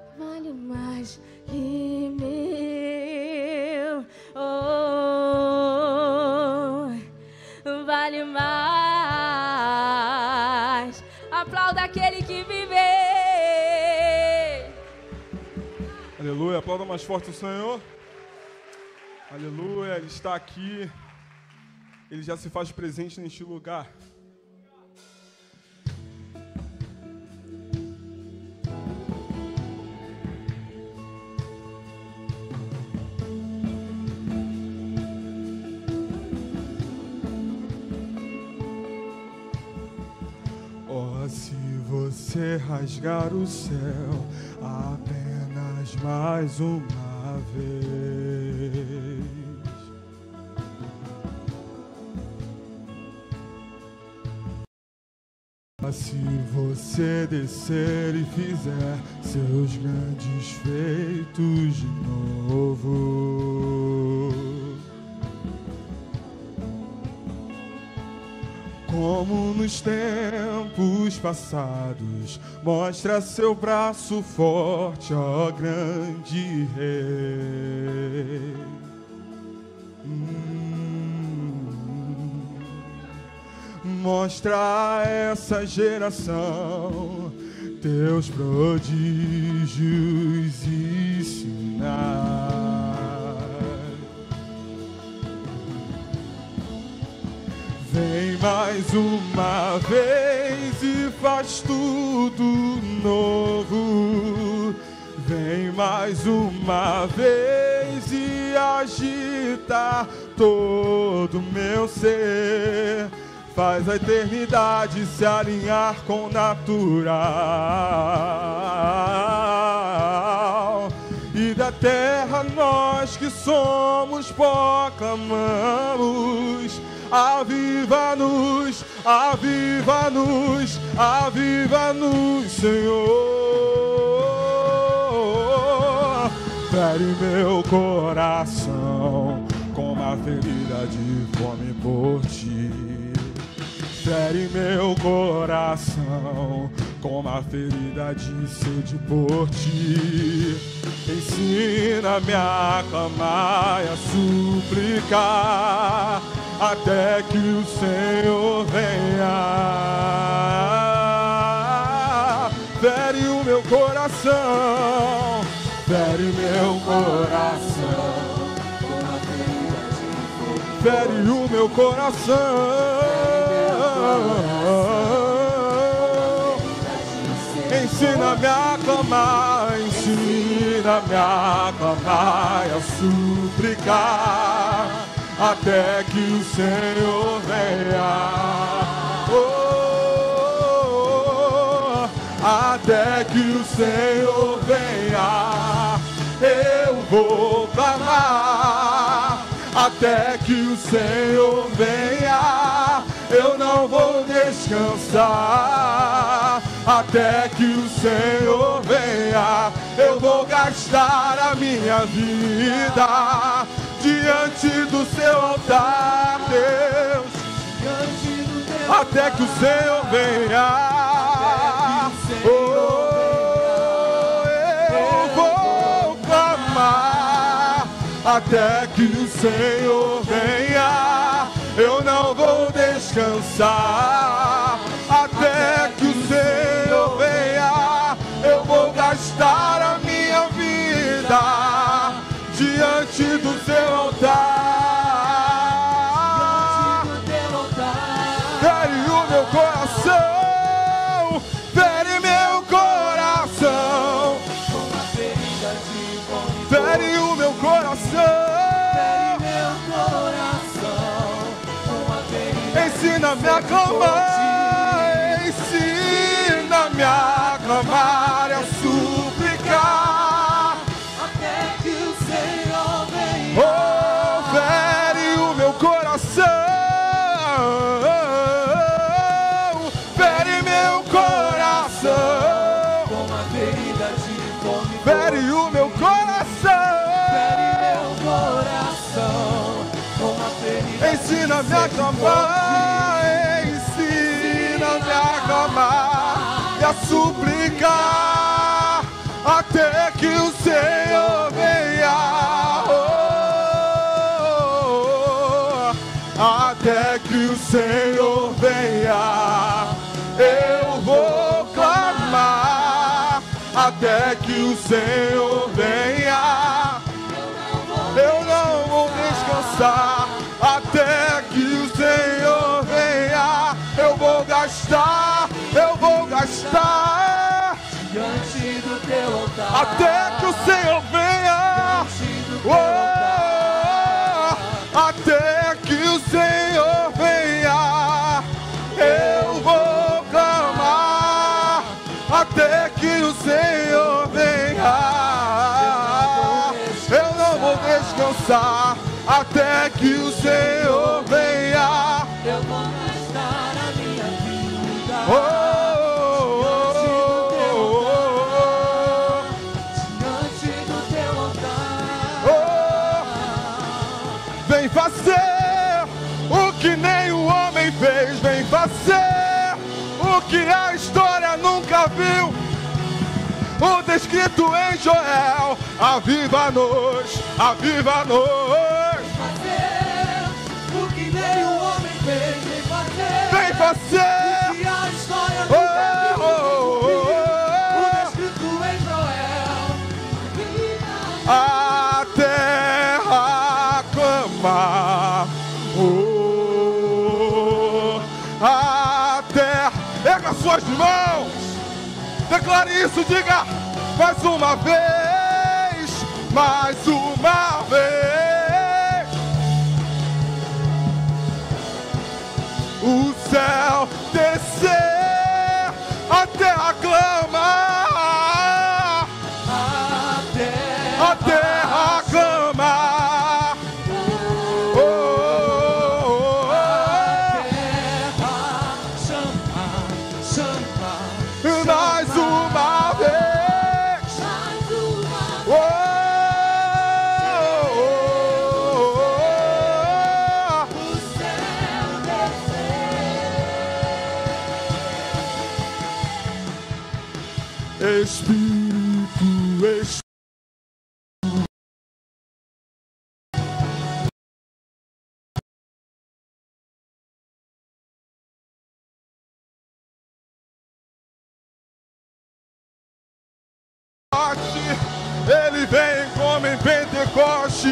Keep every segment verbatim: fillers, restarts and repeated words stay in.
vale mais que mil. Oh, vale mais. Aplauda aquele que vive. Aleluia, aplauda mais forte o Senhor. Aleluia, Ele está aqui. Ele já se faz presente neste lugar. Oh, se você rasgar o céu apenas mais uma vez, se você descer e fizer seus grandes feitos de novo, como nos tempos passados, mostra seu braço forte, ó grande rei. Hum. Mostra a essa geração teus prodígios e sinais. Vem mais uma vez e faz tudo novo. Vem mais uma vez e agita todo meu ser. Faz a eternidade se alinhar com o natural. E da terra nós que somos proclamamos: aviva-nos, aviva-nos, aviva-nos, Senhor. Fere meu coração com uma ferida de fome por ti. Fere meu coração com uma ferida de sede por ti. Ensina-me a clamar e a suplicar até que o Senhor venha. Fere o meu coração, fere meu coração com uma ferida de fogo. Fere o meu coração. Ensina-me a clamar, ensina-me a clamar e a suplicar até que o Senhor venha. Oh, até que o Senhor venha, eu vou clamar. Até que o Senhor venha, eu não vou descansar. Até que o Senhor venha, eu vou gastar a minha vida diante do seu altar, Deus. Diante do teu até que o Senhor venha, oh, eu vou clamar. Até que o Senhor venha, eu não vou descansar. Até que o Senhor venha, eu vou gastar a minha vida diante do seu altar. Fere o meu coração, fere meu coração, fere o meu coração. Ensina-me a clamar, ensina-me a clamar e a suplicar até que o Senhor venha. Oh, fere o meu coração, fere meu coração, com uma ferida de fome. Fere o meu coração, fere meu coração, com uma ferida. Ensina-me a clamar, ensina-me a clamar e a suplicar até até que o Senhor venha. Eu não vou descansar até que o Senhor venha. Eu vou gastar, eu vou gastar diante do teu altar, até que o Senhor venha. Oh, até que o Senhor venha. Eu vou clamar até que o Senhor venha. Eu não vou descansar até que o Senhor venha. eu vou gastar a minha vida Oh, oh, oh, diante do teu altar. oh, oh. Vem fazer o que nem o homem fez. Vem fazer o que a história nunca viu. O descrito em Joel. Aviva-nos, aviva-nos. Fazer o que nem o homem fez. Vem fazer, Vem fazer. o que a história Oh, nunca oh, viu. oh, O oh. descrito em Joel. A terra clama. Oh, a terra. Erga suas mãos. Declare isso, diga mais uma vez, mais uma vez. O céu descer, a terra clama. A terra clama. Oh, oh, oh, oh. Terra chama, chama, Mais uma vez. Mais uma Oh, oh, oh, o céu oh. Espírito, Espírito. Ele vem como em Pentecoste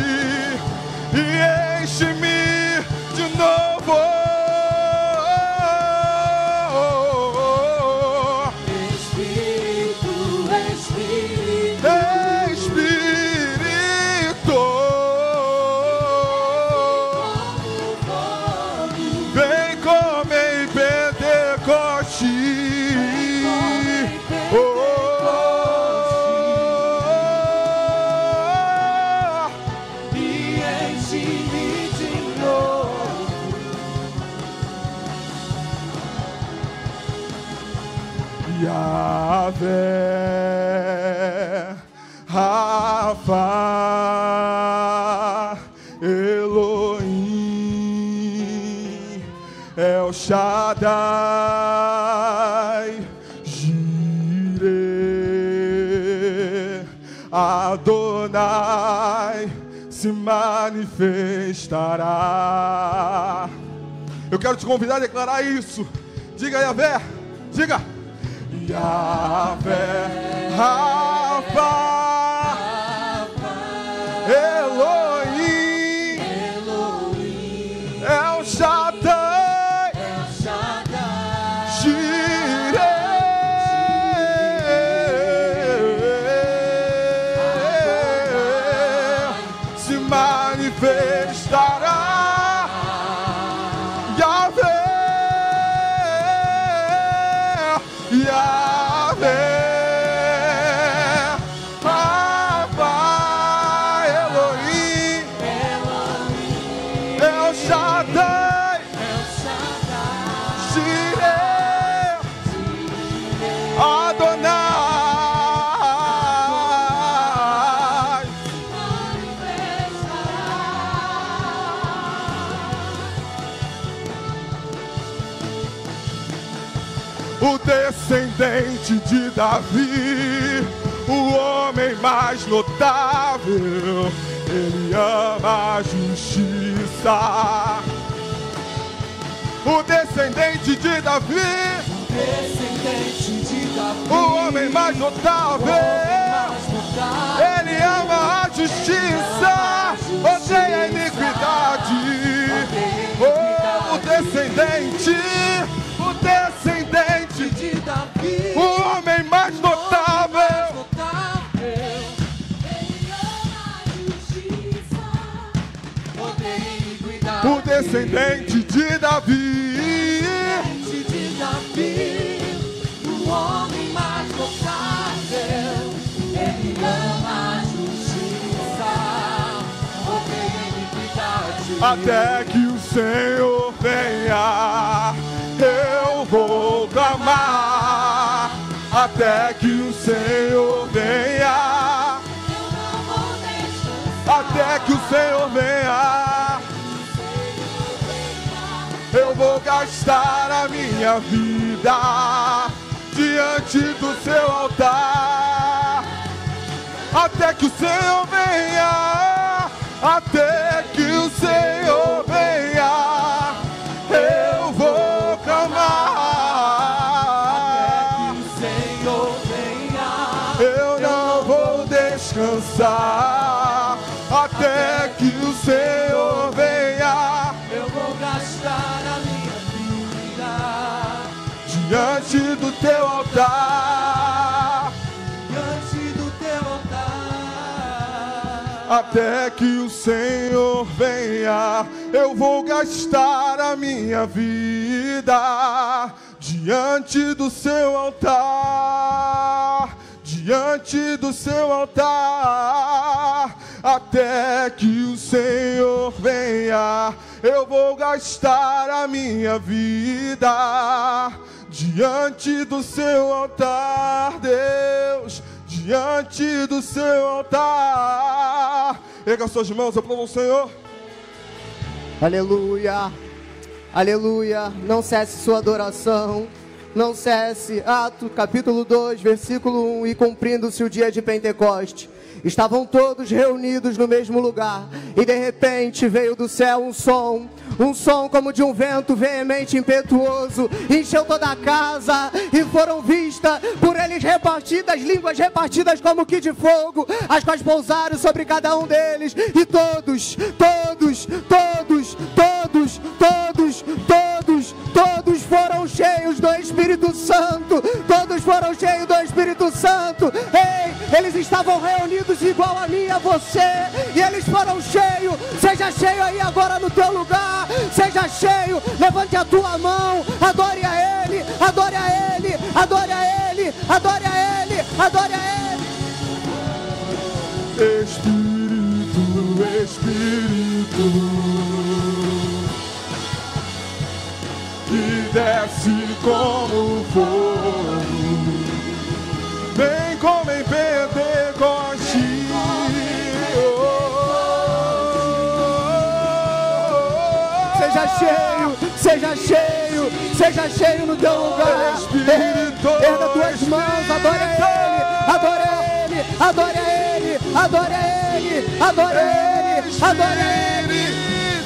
e enche-me de novo. Espírito, Espírito, Espírito, vem como em Pentecoste. Oh, e enche-me de novo. Yahvé, Rafa, Elohim, El Shaddai, Jireh, Adonai se manifestará. Eu quero te convidar a declarar isso. Diga, Yahvé, diga. Yahvé, Rafa, Elohim, El Shaddai, Jireh se manifestará. Yahvé, Yahvé, Rafa, Elohim, El Shaddai, Jireh, Adonai. O descendente de Davi, o homem mais notável, ele ama a justiça. O descendente de Davi, Descendente de Davi, o homem mais notável. Ele ama a justiça, odeia a iniquidade. Oh, o descendente, o descendente de Davi, o homem mais notável. notável, Ele ama a justiça. odeia iniquidade. O descendente de Davi, de Davi, o homem mais notável. Ele ama a justiça, odeia iniquidade. até que o Senhor venha, eu vou clamar. Até que o Senhor venha, Eu não vou descansar. até que o Senhor venha, eu vou gastar a minha vida diante do seu altar. Até que o Senhor venha, até que o Senhor venha, eu vou clamar. O Senhor venha, Eu não vou descansar até que o Senhor venha eu vou gastar a minha vida diante do teu altar. diante do teu altar. Até que o Senhor venha, eu vou gastar a minha vida diante do seu altar, diante do seu altar. Até que o Senhor venha, eu vou gastar a minha vida diante do seu altar, Deus, diante do seu altar. Erga suas mãos, aplauda o Senhor. Aleluia, aleluia, não cesse sua adoração, não cesse. Atos capítulo dois, versículo um, e cumprindo-se o dia de Pentecoste, estavam todos reunidos no mesmo lugar, e de repente veio do céu um som, um som como de um vento veemente e impetuoso, encheu toda a casa, e foram vistas por eles repartidas, línguas repartidas como que de fogo, as quais pousaram sobre cada um deles, e todos, todos, todos, todos, todos, todos, todos foram cheios do Espírito Santo, todos foram cheios do Espírito Santo. Ei, eles estavam reunidos igual a mim e a você, e eles foram cheios. Seja cheio aí agora no teu lugar, seja cheio, levante a tua mão, adore a Ele, adore a Ele, adore a Ele, adore a Ele, adore a Ele. Espírito, Espírito, que desce como fogo, vem como em Pentecoste. Seja cheio, seja cheio, seja cheio no teu lugar. Espírito, Erga tuas mãos, adore a Ele, adore a Ele, adore a Ele, adore a Ele, adore a Ele, adore a Ele.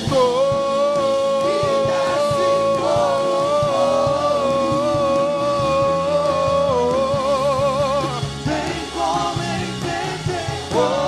Vem como em Pentecoste,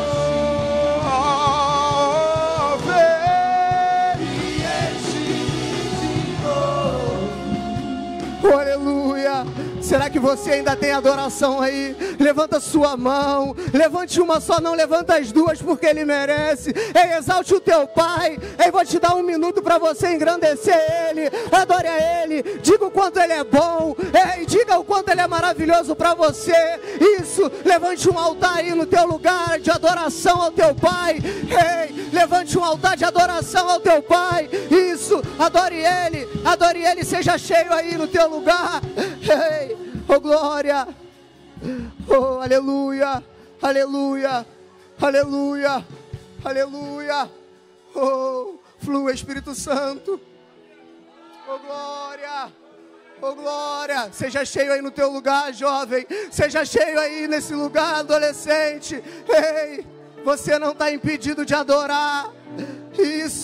Oh, aleluia. Será que você ainda tem adoração aí? Levanta sua mão, levante uma só, não levanta as duas, porque Ele merece. Ei, exalte o teu Pai. Ei, vou te dar um minuto para você engrandecer Ele. Adore a Ele, diga o quanto Ele é bom. Ei, diga o quanto Ele é maravilhoso para você. Isso, levante um altar aí no teu lugar de adoração ao teu Pai. Ei, levante um altar de adoração ao teu Pai. Isso, adore Ele, adore Ele, seja cheio aí no teu lugar. Ei, oh glória, oh aleluia, aleluia, aleluia, aleluia, oh flua Espírito Santo, oh glória, oh glória, seja cheio aí no teu lugar, jovem, seja cheio aí nesse lugar, adolescente. Ei, você não está impedido de adorar, isso,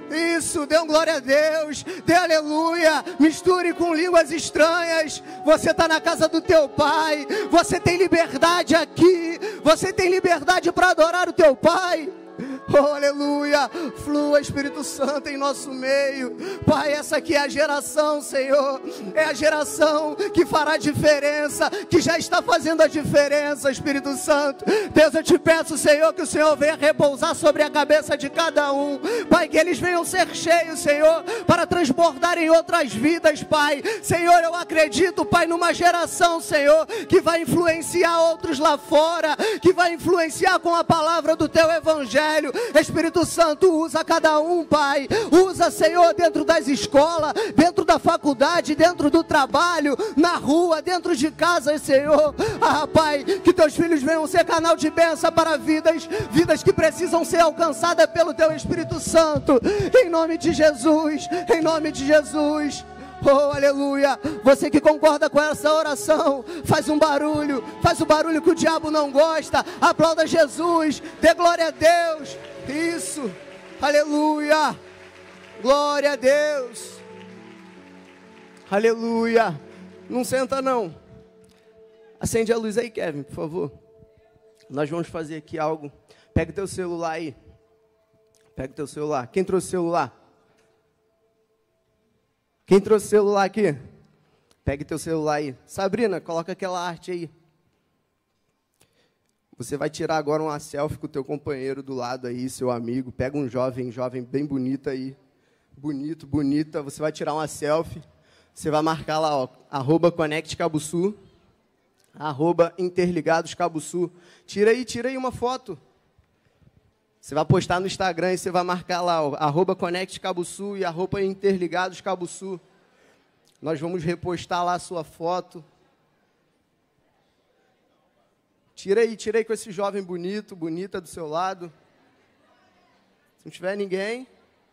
Isso, dê um glória a Deus, dê aleluia, misture com línguas estranhas. Você está na casa do teu Pai, você tem liberdade aqui, você tem liberdade para adorar o teu Pai. Oh, aleluia, flua Espírito Santo em nosso meio. Pai, essa aqui é a geração, Senhor, é a geração que fará a diferença, que já está fazendo a diferença, Espírito Santo. Deus, eu te peço, Senhor, que o Senhor venha repousar sobre a cabeça de cada um, Pai, que eles venham ser cheios, Senhor, para transbordar em outras vidas, Pai. Senhor, eu acredito, Pai, numa geração, Senhor, que vai influenciar outros lá fora, que vai influenciar com a palavra do teu evangelho. Espírito Santo, usa cada um, Pai. Usa, Senhor, dentro das escolas, dentro da faculdade, dentro do trabalho, na rua, dentro de casa, Senhor. Ah, Pai, que teus filhos venham ser canal de bênção para vidas, vidas que precisam ser alcançadas pelo teu Espírito Santo. Em nome de Jesus, em nome de Jesus. Oh, aleluia. Você que concorda com essa oração, faz um barulho, faz o barulho que o diabo não gosta. Aplauda Jesus, dê glória a Deus. Isso, aleluia. Glória a Deus. Aleluia. Não senta não. Acende a luz aí, Kevin, por favor. Nós vamos fazer aqui algo. Pega o teu celular aí. Pega o teu celular. Quem trouxe o celular? Quem trouxe o celular aqui? Pegue teu celular aí. Sabrina, coloca aquela arte aí. Você vai tirar agora uma selfie com o teu companheiro do lado aí, seu amigo. Pega um jovem, jovem bem bonita aí. Bonito, bonita. Você vai tirar uma selfie. Você vai marcar lá, ó, arroba Conect Cabuçu, arroba Interligados Cabuçu. Tira aí, tira aí uma foto. Você vai postar no Instagram e você vai marcar lá, ó, arroba Conect Cabuçu e arroba Interligados Cabuçu. Nós vamos repostar lá a sua foto. Tira aí, tira aí com esse jovem bonito, bonita do seu lado. Se não tiver ninguém.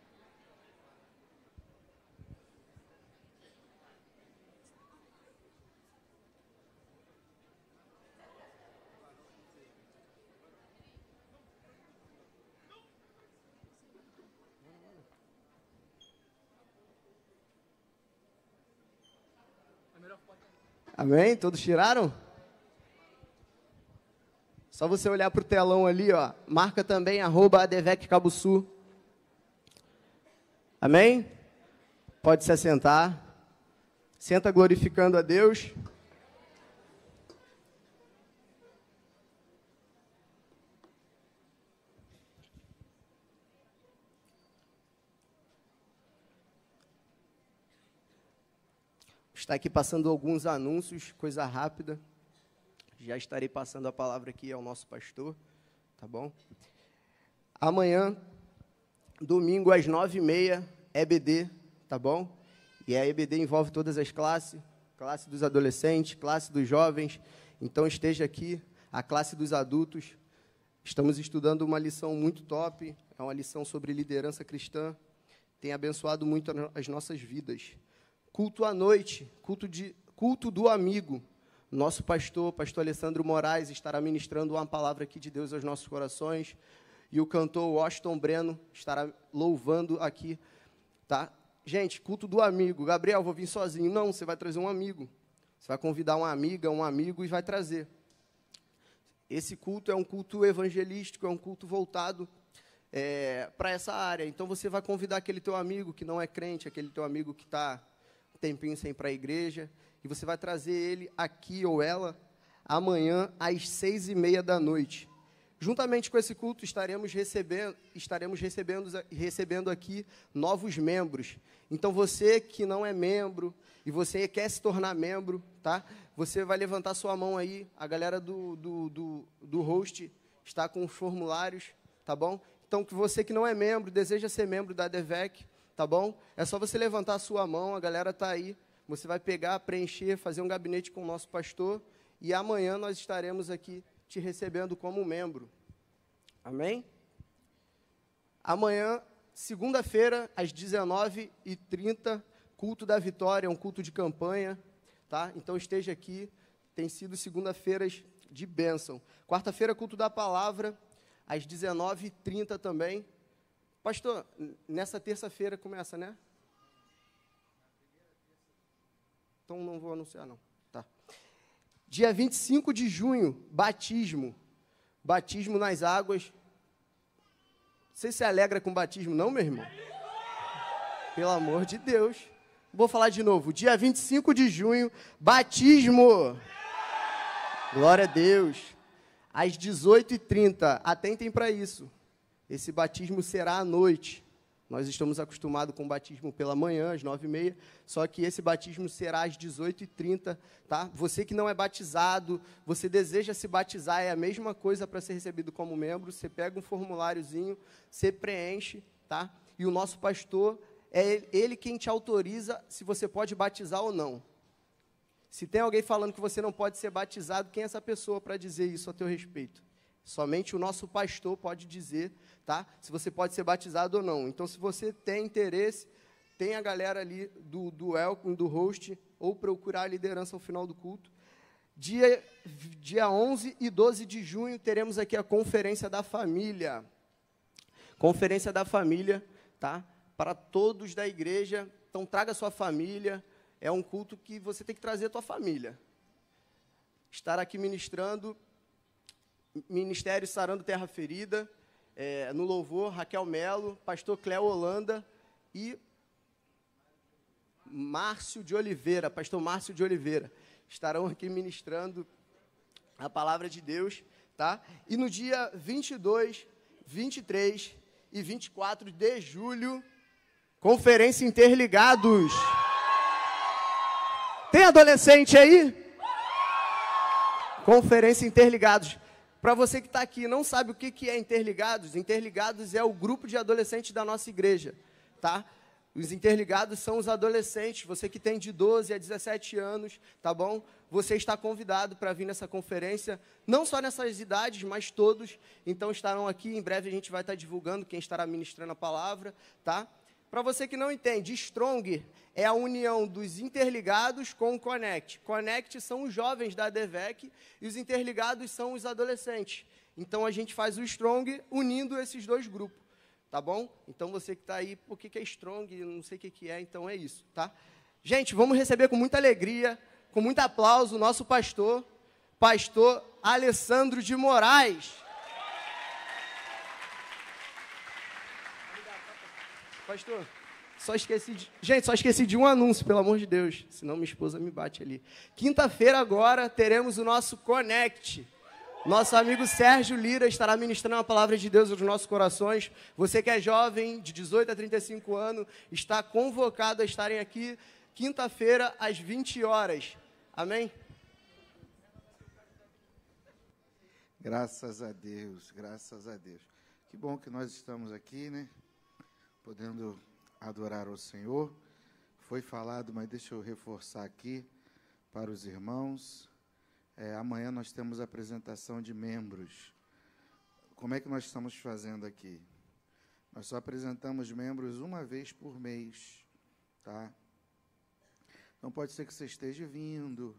Amém? Todos tiraram? Só você olhar para o telão ali, ó. Marca também, arroba Adevec Cabuçu. Amém? Pode se assentar. Senta glorificando a Deus. Está aqui passando alguns anúncios, coisa rápida. Já estarei passando a palavra aqui ao nosso pastor, tá bom? Amanhã, domingo, às nove e meia, E B D, tá bom? E a E B D envolve todas as classes, classe dos adolescentes, classe dos jovens. Então, esteja aqui, a classe dos adultos. Estamos estudando uma lição muito top, é uma lição sobre liderança cristã. Tem abençoado muito as nossas vidas. Culto à noite, culto, de, culto do amigo. Nosso pastor, pastor Alessandro Moraes, estará ministrando uma palavra aqui de Deus aos nossos corações. E o cantor Washington Breno estará louvando aqui, tá? Gente, culto do amigo. Gabriel, vou vir sozinho. Não, você vai trazer um amigo. Você vai convidar uma amiga, um amigo e vai trazer. Esse culto é um culto evangelístico, é um culto voltado é, para essa área. Então, você vai convidar aquele teu amigo que não é crente, aquele teu amigo que está um tempinho sem ir para a igreja, e você vai trazer ele aqui ou ela amanhã às seis e meia da noite. Juntamente com esse culto, estaremos recebendo, estaremos recebendo, recebendo aqui novos membros. Então, você que não é membro e você quer se tornar membro, tá? Você vai levantar sua mão aí, a galera do, do, do, do host está com os formulários, tá bom? Então, que você que não é membro, deseja ser membro da Adevec, tá bom? É só você levantar a sua mão, a galera está aí. Você vai pegar, preencher, fazer um gabinete com o nosso pastor, e amanhã nós estaremos aqui te recebendo como membro. Amém? Amanhã, segunda-feira, às dezenove e trinta, culto da vitória, um culto de campanha, tá? Então esteja aqui, tem sido segunda-feiras de bênção. Quarta-feira, culto da palavra, às dezenove e trinta também, Pastor, nessa terça-feira começa, né? Então não vou anunciar, não. Tá. Dia vinte e cinco de junho, batismo. Batismo nas águas. Você se alegra com batismo, não, meu irmão? Pelo amor de Deus. Vou falar de novo. Dia vinte e cinco de junho, batismo. Glória a Deus. Às dezoito e trinta. Atentem para isso. Esse batismo será à noite. Nós estamos acostumados com o batismo pela manhã, às nove e meia, só que esse batismo será às dezoito e trinta, tá? Você que não é batizado, você deseja se batizar, é a mesma coisa para ser recebido como membro, você pega um formuláriozinho, você preenche, tá? E o nosso pastor, é ele quem te autoriza se você pode batizar ou não. Se tem alguém falando que você não pode ser batizado, quem é essa pessoa para dizer isso a teu respeito? Somente o nosso pastor pode dizer, tá? Se você pode ser batizado ou não. Então, se você tem interesse, tem a galera ali do, do welcome, do host, ou procurar a liderança ao final do culto. Dia, dia onze e doze de junho, teremos aqui a Conferência da Família. Conferência da Família, tá? Para todos da igreja. Então, traga a sua família. É um culto que você tem que trazer a tua família. Estar aqui ministrando... Ministério Sarando Terra Ferida, é, no louvor, Raquel Melo, pastor Cléo Holanda e Márcio de Oliveira, pastor Márcio de Oliveira, estarão aqui ministrando a palavra de Deus, tá? E no dia vinte e dois, vinte e três e vinte e quatro de julho, Conferência Interligados. Tem adolescente aí? Conferência Interligados. Para você que está aqui e não sabe o que, que é Interligados, Interligados é o grupo de adolescentes da nossa igreja, tá? Os interligados são os adolescentes, você que tem de doze a dezessete anos, tá bom? Você está convidado para vir nessa conferência, não só nessas idades, mas todos, então estarão aqui, em breve a gente vai estar divulgando quem estará ministrando a palavra, tá? Para você que não entende, Strong é a união dos interligados com o Connect. Connect são os jovens da ADVEC e os interligados são os adolescentes. Então, a gente faz o Strong unindo esses dois grupos, tá bom? Então, você que está aí, por que, que é Strong? Não sei o que, que é, então é isso, tá? Gente, vamos receber com muita alegria, com muito aplauso, o nosso pastor, pastor Alessandro de Moraes. Pastor, só esqueci de... Gente, só esqueci de um anúncio, pelo amor de Deus. Senão minha esposa me bate ali. Quinta-feira agora teremos o nosso Connect. Nosso amigo Sérgio Lira estará ministrando a palavra de Deus nos nossos corações. Você que é jovem, de dezoito a trinta e cinco anos, está convocado a estarem aqui quinta-feira às vinte horas. Amém? Graças a Deus, graças a Deus. Que bom que nós estamos aqui, né? Podendo adorar ao Senhor. Foi falado, mas deixa eu reforçar aqui para os irmãos. É, amanhã nós temos a apresentação de membros. Como é que nós estamos fazendo aqui? Nós só apresentamos membros uma vez por mês, tá? Então, pode ser que você esteja vindo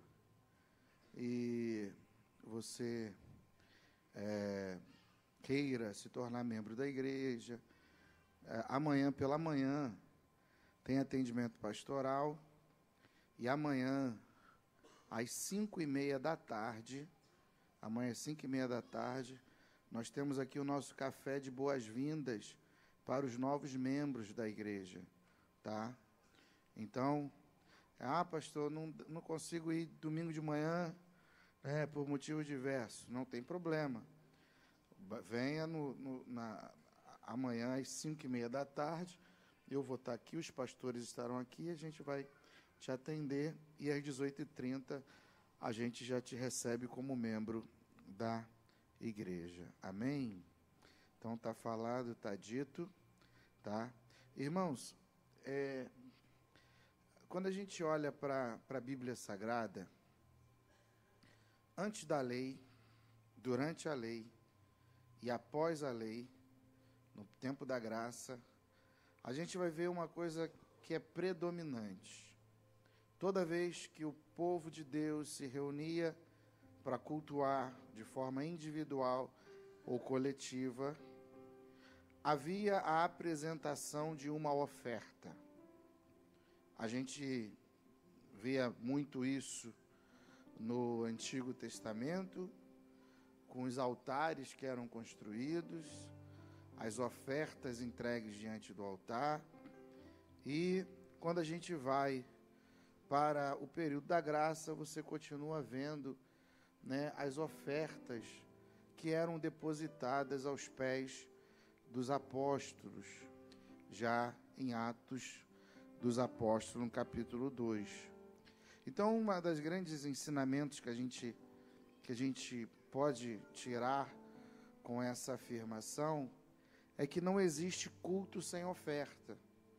e você é, queira se tornar membro da igreja. É, amanhã pela manhã tem atendimento pastoral e amanhã às cinco e meia da tarde, amanhã às cinco e meia da tarde, nós temos aqui o nosso café de boas-vindas para os novos membros da igreja, tá? Então, ah, pastor, não, não consigo ir domingo de manhã, é, por motivos diversos, não tem problema. Venha no, no, na, amanhã às cinco e meia da tarde, eu vou estar aqui, os pastores estarão aqui, a gente vai te atender e às dezoito e trinta a gente já te recebe como membro da igreja. Amém? Então, está falado, está dito, tá? Irmãos, é, quando a gente olha para a Bíblia Sagrada, antes da lei, durante a lei e após a lei, no tempo da graça, a gente vai ver uma coisa que é predominante. Toda vez que o povo de Deus se reunia para cultuar de forma individual ou coletiva, havia a apresentação de uma oferta. A gente via muito isso no Antigo Testamento, com os altares que eram construídos, as ofertas entregues diante do altar. E quando a gente vai para o período da graça, você continua vendo, né, as ofertas que eram depositadas aos pés dos apóstolos, já em Atos dos Apóstolos, no capítulo dois. Então, uma das grandes ensinamentos que a gente, que a gente pode tirar com essa afirmação é que não existe culto sem oferta.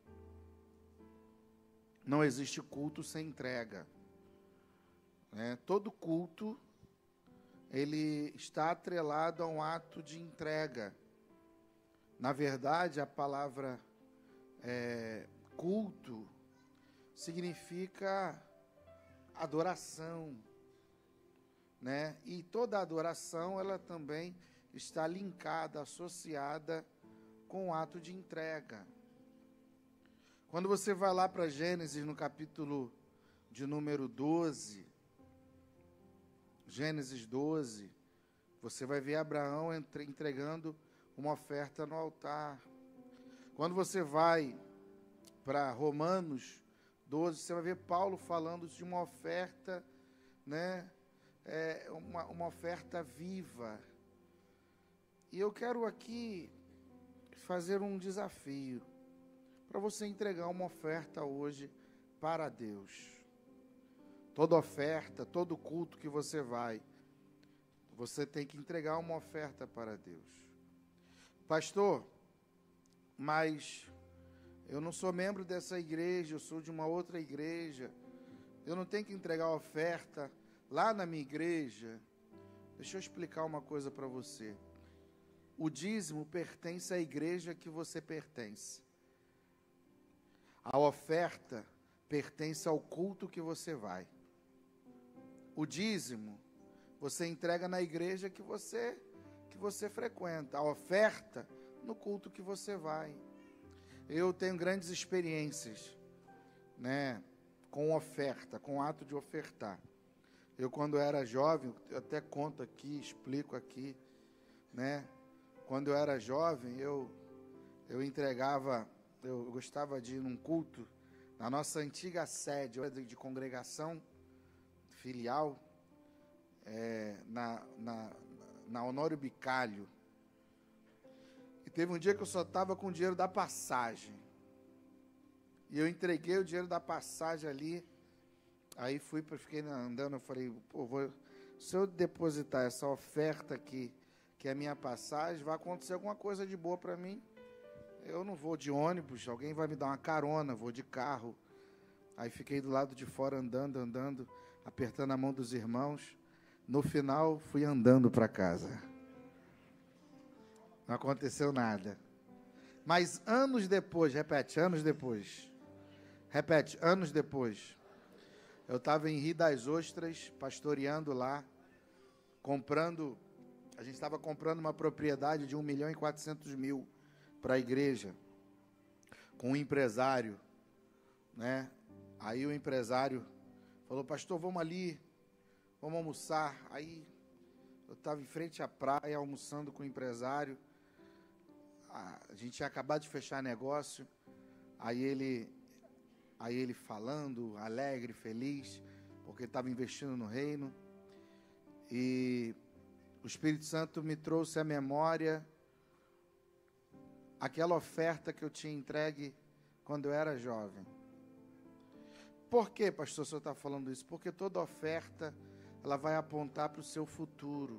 Não existe culto sem entrega. Né? Todo culto, ele está atrelado a um ato de entrega. Na verdade, a palavra é, culto significa adoração, né? E toda adoração, ela também está linkada, associada com o ato de entrega. Quando você vai lá para Gênesis, no capítulo de número doze, Gênesis doze, você vai ver Abraão entre, entregando uma oferta no altar. Quando você vai para Romanos doze, você vai ver Paulo falando de uma oferta, né, é, uma, uma oferta viva. E eu quero aqui fazer um desafio para você entregar uma oferta hoje para Deus. Toda oferta, todo culto que você vai, você tem que entregar uma oferta para Deus. Pastor, mas eu não sou membro dessa igreja, eu sou de uma outra igreja, eu não tenho que entregar oferta lá na minha igreja. Deixa eu explicar uma coisa para você. O dízimo pertence à igreja que você pertence. A oferta pertence ao culto que você vai. O dízimo você entrega na igreja que você, que você frequenta. A oferta no culto que você vai. Eu tenho grandes experiências, né, com oferta, com o ato de ofertar. Eu, quando era jovem, eu até conto aqui, explico aqui, né, quando eu era jovem, eu, eu entregava, eu gostava de ir num culto, na nossa antiga sede de, de congregação filial, é, na, na, na Honório Bicalho. E teve um dia que eu só estava com o dinheiro da passagem. E eu entreguei o dinheiro da passagem ali. Aí fui, fiquei andando, eu falei, pô, vou, se eu depositar essa oferta aqui, que é a minha passagem, vai acontecer alguma coisa de boa para mim. Eu não vou de ônibus, alguém vai me dar uma carona, vou de carro. Aí fiquei do lado de fora andando, andando, apertando a mão dos irmãos. No final, fui andando para casa. Não aconteceu nada. Mas anos depois, repete, anos depois. Repete, anos depois. Eu estava em Rio das Ostras, pastoreando lá, comprando, a gente estava comprando uma propriedade de um milhão e quatrocentos mil para a igreja, com um empresário, né? Aí o empresário falou, pastor, vamos ali, vamos almoçar. Aí eu estava em frente à praia, almoçando com o empresário, a gente tinha acabado de fechar negócio, aí ele, aí ele falando, alegre, feliz, porque estava investindo no reino, e o Espírito Santo me trouxe à memória aquela oferta que eu tinha entregue quando eu era jovem. Por que, pastor, o senhor está falando isso? Porque toda oferta, ela vai apontar para o seu futuro.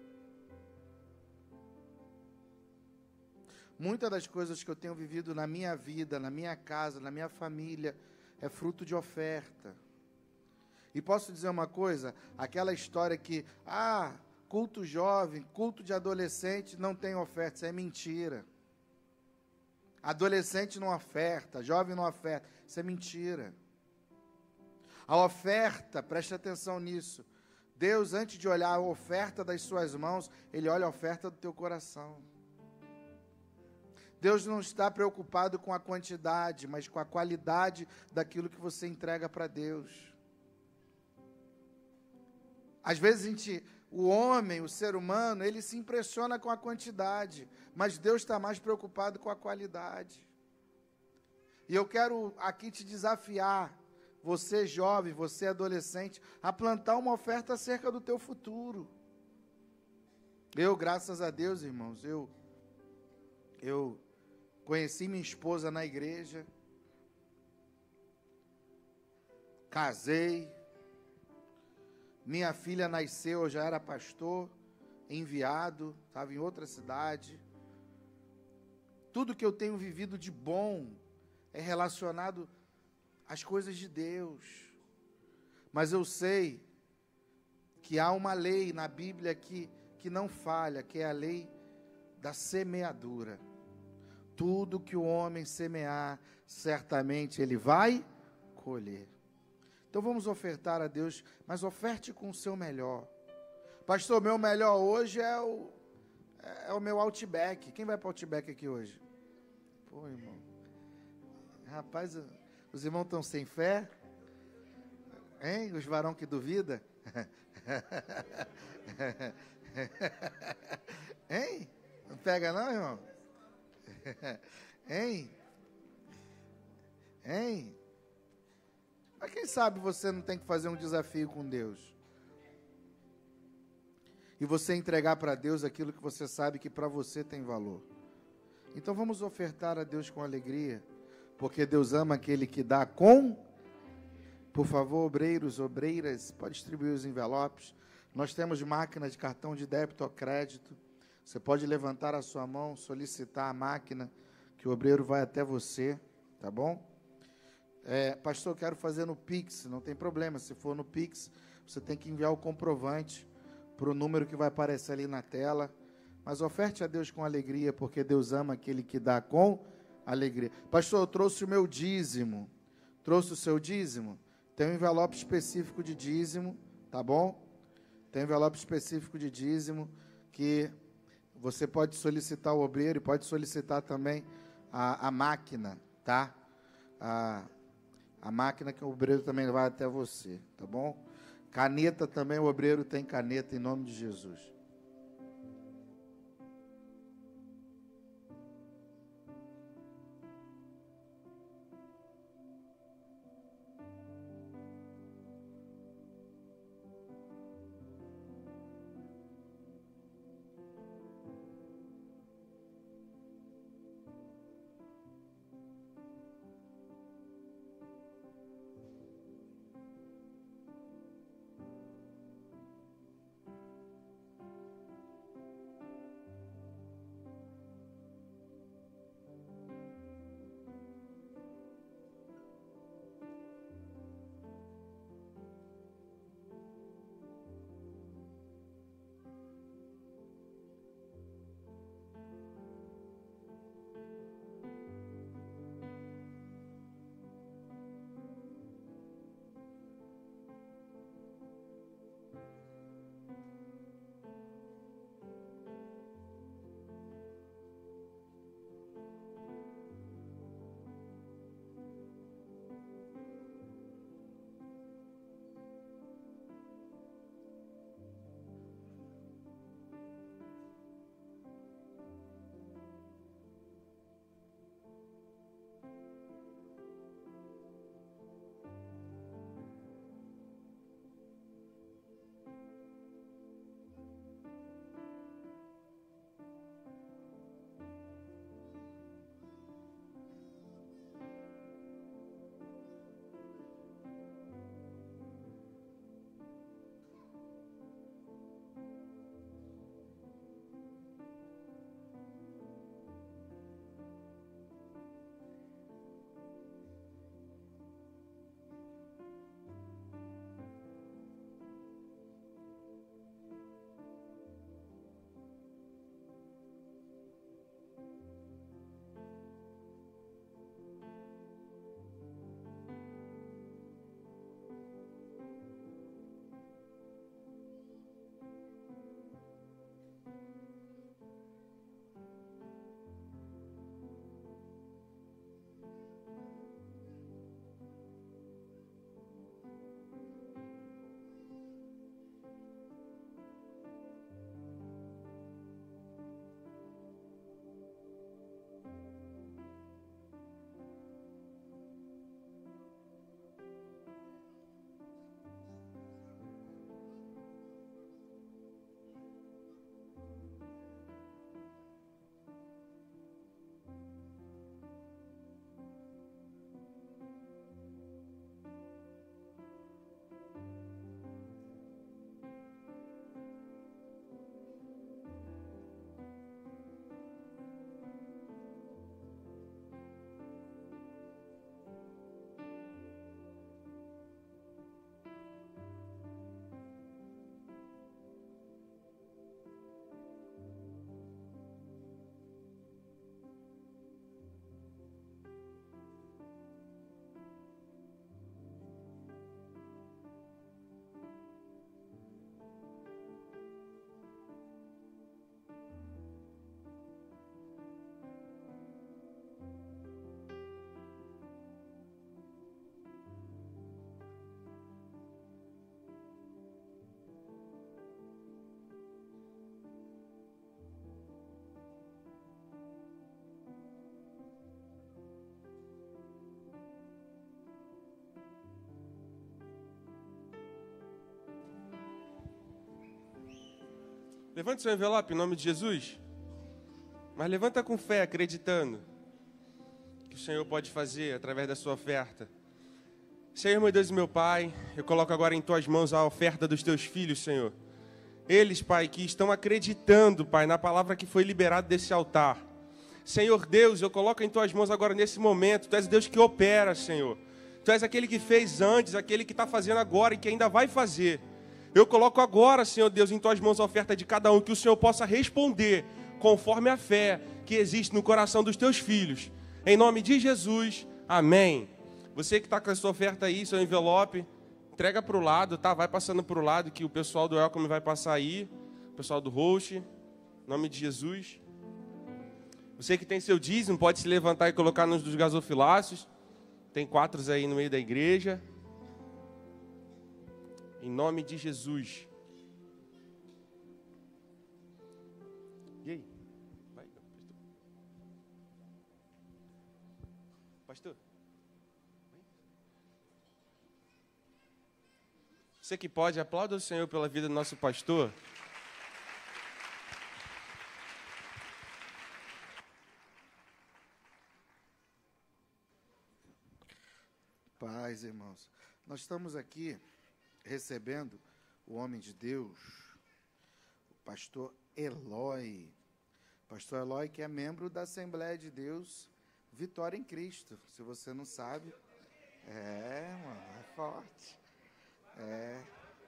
Muitas das coisas que eu tenho vivido na minha vida, na minha casa, na minha família, é fruto de oferta. E posso dizer uma coisa? Aquela história que, ah, culto jovem, culto de adolescente, não tem oferta, isso é mentira. Adolescente não oferta, jovem não oferta, isso é mentira. A oferta, preste atenção nisso, Deus, antes de olhar a oferta das suas mãos, Ele olha a oferta do teu coração. Deus não está preocupado com a quantidade, mas com a qualidade daquilo que você entrega para Deus. Às vezes a gente, o homem, o ser humano, ele se impressiona com a quantidade, mas Deus está mais preocupado com a qualidade. E eu quero aqui te desafiar, você jovem, você adolescente, a plantar uma oferta acerca do teu futuro. Eu, graças a Deus, irmãos, eu, eu conheci minha esposa na igreja, casei, minha filha nasceu, eu já era pastor, enviado, estava em outra cidade. Tudo que eu tenho vivido de bom é relacionado às coisas de Deus. Mas eu sei que há uma lei na Bíblia que, que não falha, que é a lei da semeadura. Tudo que o homem semear, certamente ele vai colher. Então vamos ofertar a Deus, mas oferte com o seu melhor. Pastor, meu melhor hoje é o, é o meu Outback. Quem vai para o Outback aqui hoje? Pô, irmão. Rapaz, os irmãos estão sem fé? Hein? Os varão que duvida? Hein? Não pega não, irmão? Hein? Hein? Mas quem sabe você não tem que fazer um desafio com Deus? E você entregar para Deus aquilo que você sabe que para você tem valor. Então vamos ofertar a Deus com alegria, porque Deus ama aquele que dá com... Por favor, obreiros, obreiras, pode distribuir os envelopes. Nós temos máquina de cartão de débito ou crédito. Você pode levantar a sua mão, solicitar a máquina, que o obreiro vai até você, tá bom? É, pastor, eu quero fazer no Pix, não tem problema. Se for no Pix, você tem que enviar o comprovante para o número que vai aparecer ali na tela. Mas oferte a Deus com alegria, porque Deus ama aquele que dá com alegria. Pastor, eu trouxe o meu dízimo. Trouxe o seu dízimo? Tem um envelope específico de dízimo, tá bom? Tem um envelope específico de dízimo que você pode solicitar o obreiro e pode solicitar também a, a máquina, tá? A, a máquina que o obreiro também vai até você, tá bom? Caneta também, o obreiro tem caneta em nome de Jesus. Levante seu envelope em nome de Jesus. Mas levanta com fé, acreditando que o Senhor pode fazer através da sua oferta. Senhor, meu Deus e meu Pai, eu coloco agora em tuas mãos a oferta dos teus filhos, Senhor. Eles, Pai, que estão acreditando, Pai, na palavra que foi liberada desse altar. Senhor Deus, eu coloco em tuas mãos agora nesse momento. Tu és o Deus que opera, Senhor. Tu és aquele que fez antes, aquele que está fazendo agora e que ainda vai fazer. Eu coloco agora, Senhor Deus, em tuas mãos a oferta de cada um, que o Senhor possa responder conforme a fé que existe no coração dos teus filhos. Em nome de Jesus, amém. Você que está com a sua oferta aí, seu envelope, entrega para o lado, tá? Vai passando para o lado, que o pessoal do Welcome vai passar aí, o pessoal do Host, em nome de Jesus. Você que tem seu dízimo, pode se levantar e colocar nos dos gasofilácios. Tem quatro aí no meio da igreja. Em nome de Jesus. E aí? Vai, pastor. Pastor? Você que pode, aplauda o Senhor pela vida do nosso pastor. Paz, irmãos. Nós estamos aqui recebendo o homem de Deus, o pastor Eloy. Pastor Eloy, que é membro da Assembleia de Deus Vitória em Cristo. Se você não sabe, é, mano, é forte. É,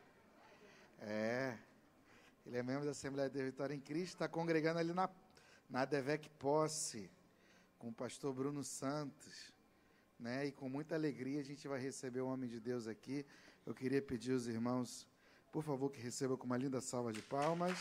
é. Ele é membro da Assembleia de Deus Vitória em Cristo, está congregando ali na, na Devec Posse, com o pastor Bruno Santos. Né? E com muita alegria a gente vai receber o homem de Deus aqui. Eu queria pedir aos irmãos, por favor, que recebam com uma linda salva de palmas.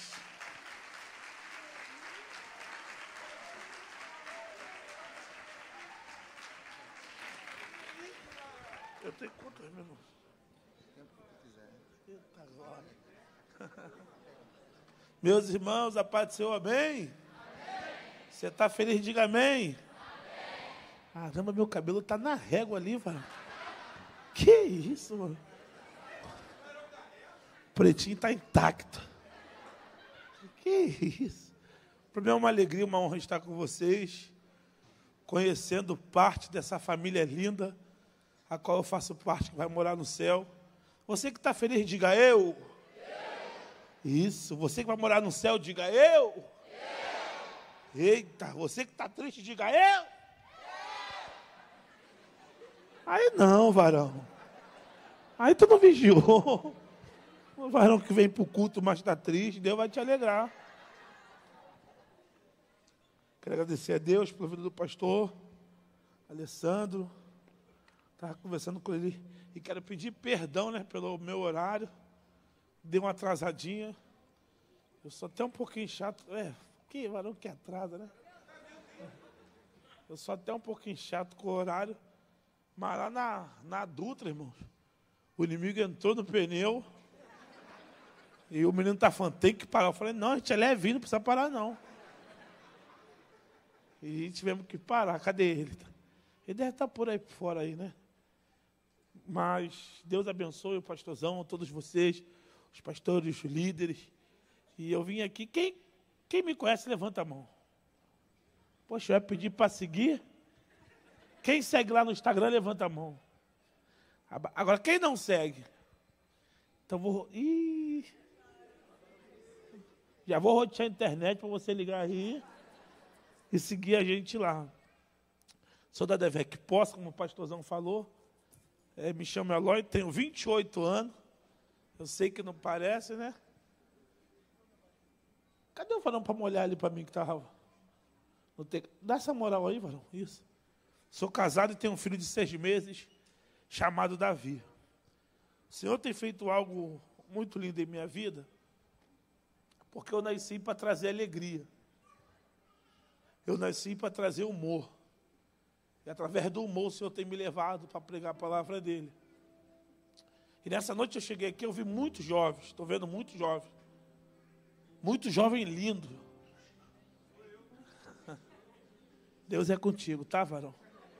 Eu tenho quantos minutos? Tempo que quiser. Eita glória. Meus irmãos, a paz do Senhor, amém? Amém. Você está feliz? Diga amém. Caramba, meu cabelo tá na régua ali, mano. Que isso, mano? O pretinho tá intacto. Que isso? Para mim é uma alegria, uma honra estar com vocês, conhecendo parte dessa família linda, a qual eu faço parte, que vai morar no céu. Você que está feliz, diga eu. eu. Isso. Você que vai morar no céu, diga eu. eu. Eita, você que está triste, diga eu. Aí não, varão. Aí tu não vigiou. O varão que vem para o culto, mas está triste, Deus vai te alegrar. Quero agradecer a Deus pela vida do pastor Alessandro. Estava conversando com ele e quero pedir perdão, né, pelo meu horário. Dei uma atrasadinha. Eu sou até um pouquinho chato. É, que varão que atrasa, né? Eu sou até um pouquinho chato com o horário. Mas lá na, na Dutra, irmãos, o inimigo entrou no pneu e o menino tá falando, tem que parar. Eu falei, não, a gente é levinho, não precisa parar, não. E tivemos que parar. Cadê ele? Ele deve estar por aí fora aí, né? Mas Deus abençoe o pastorzão, todos vocês, os pastores, os líderes. E eu vim aqui. Quem, quem me conhece, levanta a mão. Poxa, eu ia pedir para seguir. Quem segue lá no Instagram, levanta a mão. Agora, quem não segue? Então, vou... Ih, já vou rotear a internet para você ligar aí e seguir a gente lá. Sou da Devec Posse, como o pastorzão falou. É, me chamo Eloy, tenho vinte e oito anos. Eu sei que não parece, né? Cadê o varão para molhar ali para mim que estava? Dá essa moral aí, varão. Isso. Sou casado e tenho um filho de seis meses, chamado Davi. O Senhor tem feito algo muito lindo em minha vida, porque eu nasci para trazer alegria. Eu nasci para trazer humor. E através do humor o Senhor tem me levado para pregar a palavra dele. E nessa noite eu cheguei aqui, eu vi muitos jovens, estou vendo muitos jovens. Muito jovem lindo. Deus é contigo, tá, varão?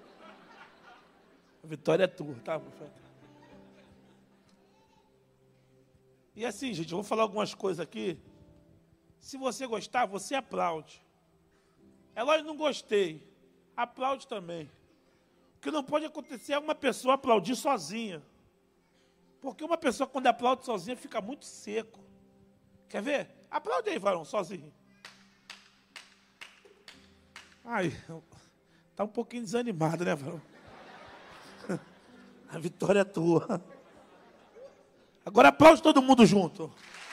A vitória é tua, tá, profeta? E assim, gente, eu vou falar algumas coisas aqui Se você gostar, você aplaude. Eloy, não gostei. Aplaude também. O que não pode acontecer é uma pessoa aplaudir sozinha. Porque uma pessoa, quando aplaude sozinha, fica muito seco. Quer ver? Aplaude aí, varão, sozinho. Ai, tá um pouquinho desanimado, né, varão? A vitória é tua. Agora aplaude todo mundo junto.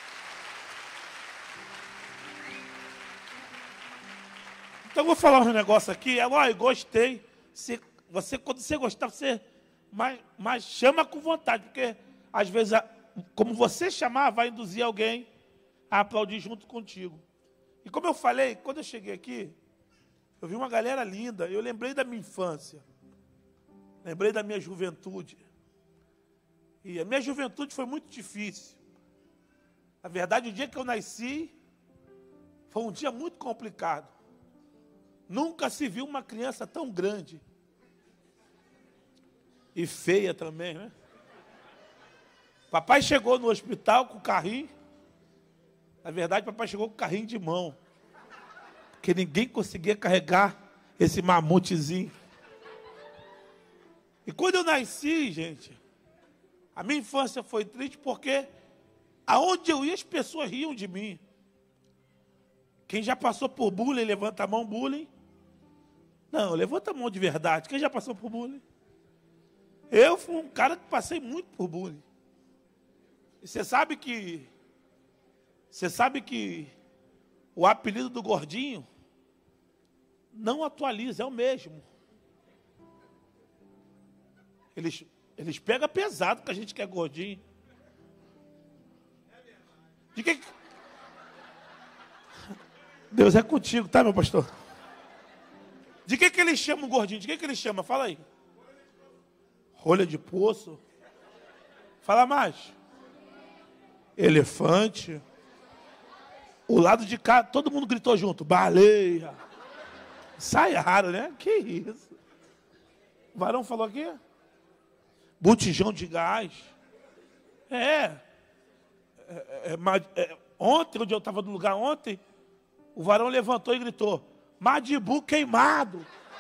Então eu vou falar um negócio aqui. Eloy, gostei. Você, você, quando você gostar, você mas, mas chama com vontade, porque às vezes, como você chamar, vai induzir alguém a aplaudir junto contigo. E como eu falei, quando eu cheguei aqui, eu vi uma galera linda. Eu lembrei da minha infância. Lembrei da minha juventude. E a minha juventude foi muito difícil. Na verdade, o dia que eu nasci, foi um dia muito complicado. Nunca se viu uma criança tão grande. E feia também, né? Papai chegou no hospital com o carrinho. Na verdade, papai chegou com o carrinho de mão. Porque ninguém conseguia carregar esse mamutezinho. E quando eu nasci, gente, a minha infância foi triste porque aonde eu ia as pessoas riam de mim. Quem já passou por bullying, levanta a mão, bullying. Não, levanta a mão de verdade. Quem já passou por bullying? Eu fui um cara que passei muito por bullying. E você sabe que... Você sabe que o apelido do gordinho não atualiza, é o mesmo. Eles, eles pegam pesado que a gente que é gordinho. De que... Deus é contigo, tá, meu pastor? De que que eles chamam o gordinho? De que que eles chamam? Fala aí. Rolha de poço. Fala mais. Elefante. O lado de cá, todo mundo gritou junto. Baleia. Sai raro, né? Que isso? O varão falou aqui? Botijão de gás. É. é, é, é ontem, onde eu estava no lugar ontem, o varão levantou e gritou: Madibu queimado.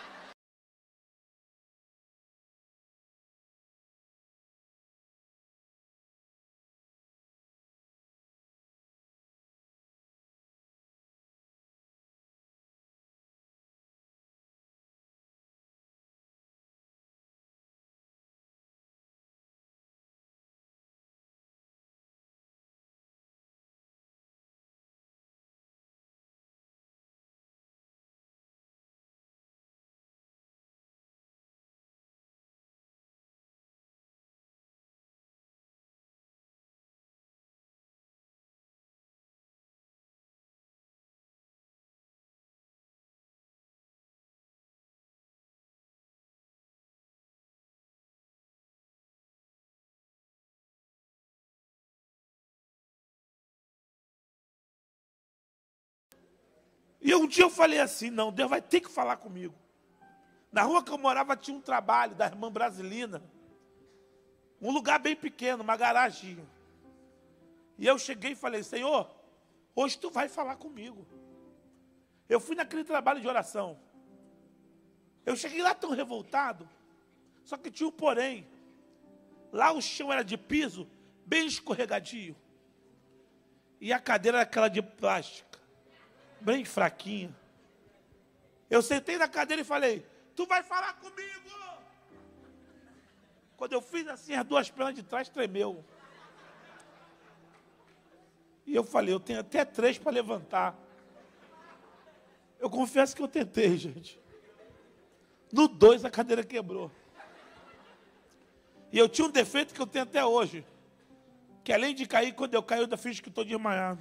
E um dia eu falei assim, não, Deus vai ter que falar comigo. Na rua que eu morava tinha um trabalho da irmã Brasilina. Um lugar bem pequeno, uma garaginha. E eu cheguei e falei, Senhor, hoje tu vai falar comigo. Eu fui naquele trabalho de oração. Eu cheguei lá tão revoltado, só que tinha um porém. Lá o chão era de piso, bem escorregadio. E a cadeira era aquela de plástico. Bem fraquinha. Eu sentei na cadeira e falei, tu vai falar comigo. Quando eu fiz assim, as duas pernas de trás tremeu. E eu falei, eu tenho até três para levantar. Eu confesso que eu tentei, gente. No dois a cadeira quebrou. E eu tinha um defeito que eu tenho até hoje. Que além de cair, quando eu caí, eu ainda fiz que estou desmaiado.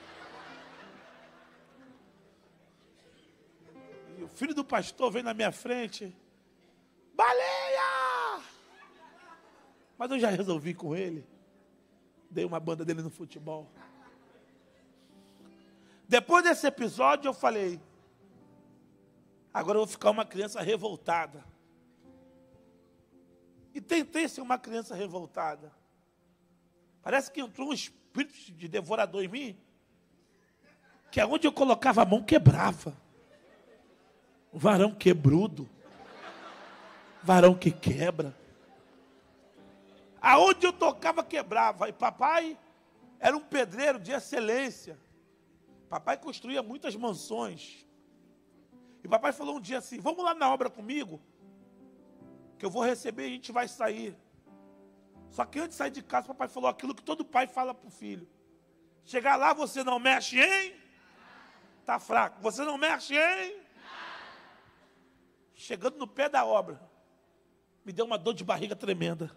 O filho do pastor veio na minha frente. Baleia! Mas eu já resolvi com ele. Dei uma banda dele no futebol. Depois desse episódio eu falei, agora eu vou ficar uma criança revoltada. E tentei ser uma criança revoltada. Parece que entrou um espírito de devorador em mim. que aonde eu colocava a mão quebrava. O varão quebrudo. Varão que quebra. Aonde eu tocava quebrava. E papai era um pedreiro de excelência. Papai construía muitas mansões. E papai falou um dia assim, vamos lá na obra comigo, que eu vou receber e a gente vai sair. Só que antes de sair de casa, papai falou aquilo que todo pai fala para o filho. Chegar lá, você não mexe em? Tá fraco. Você não mexe em? Chegando no pé da obra, me deu uma dor de barriga tremenda.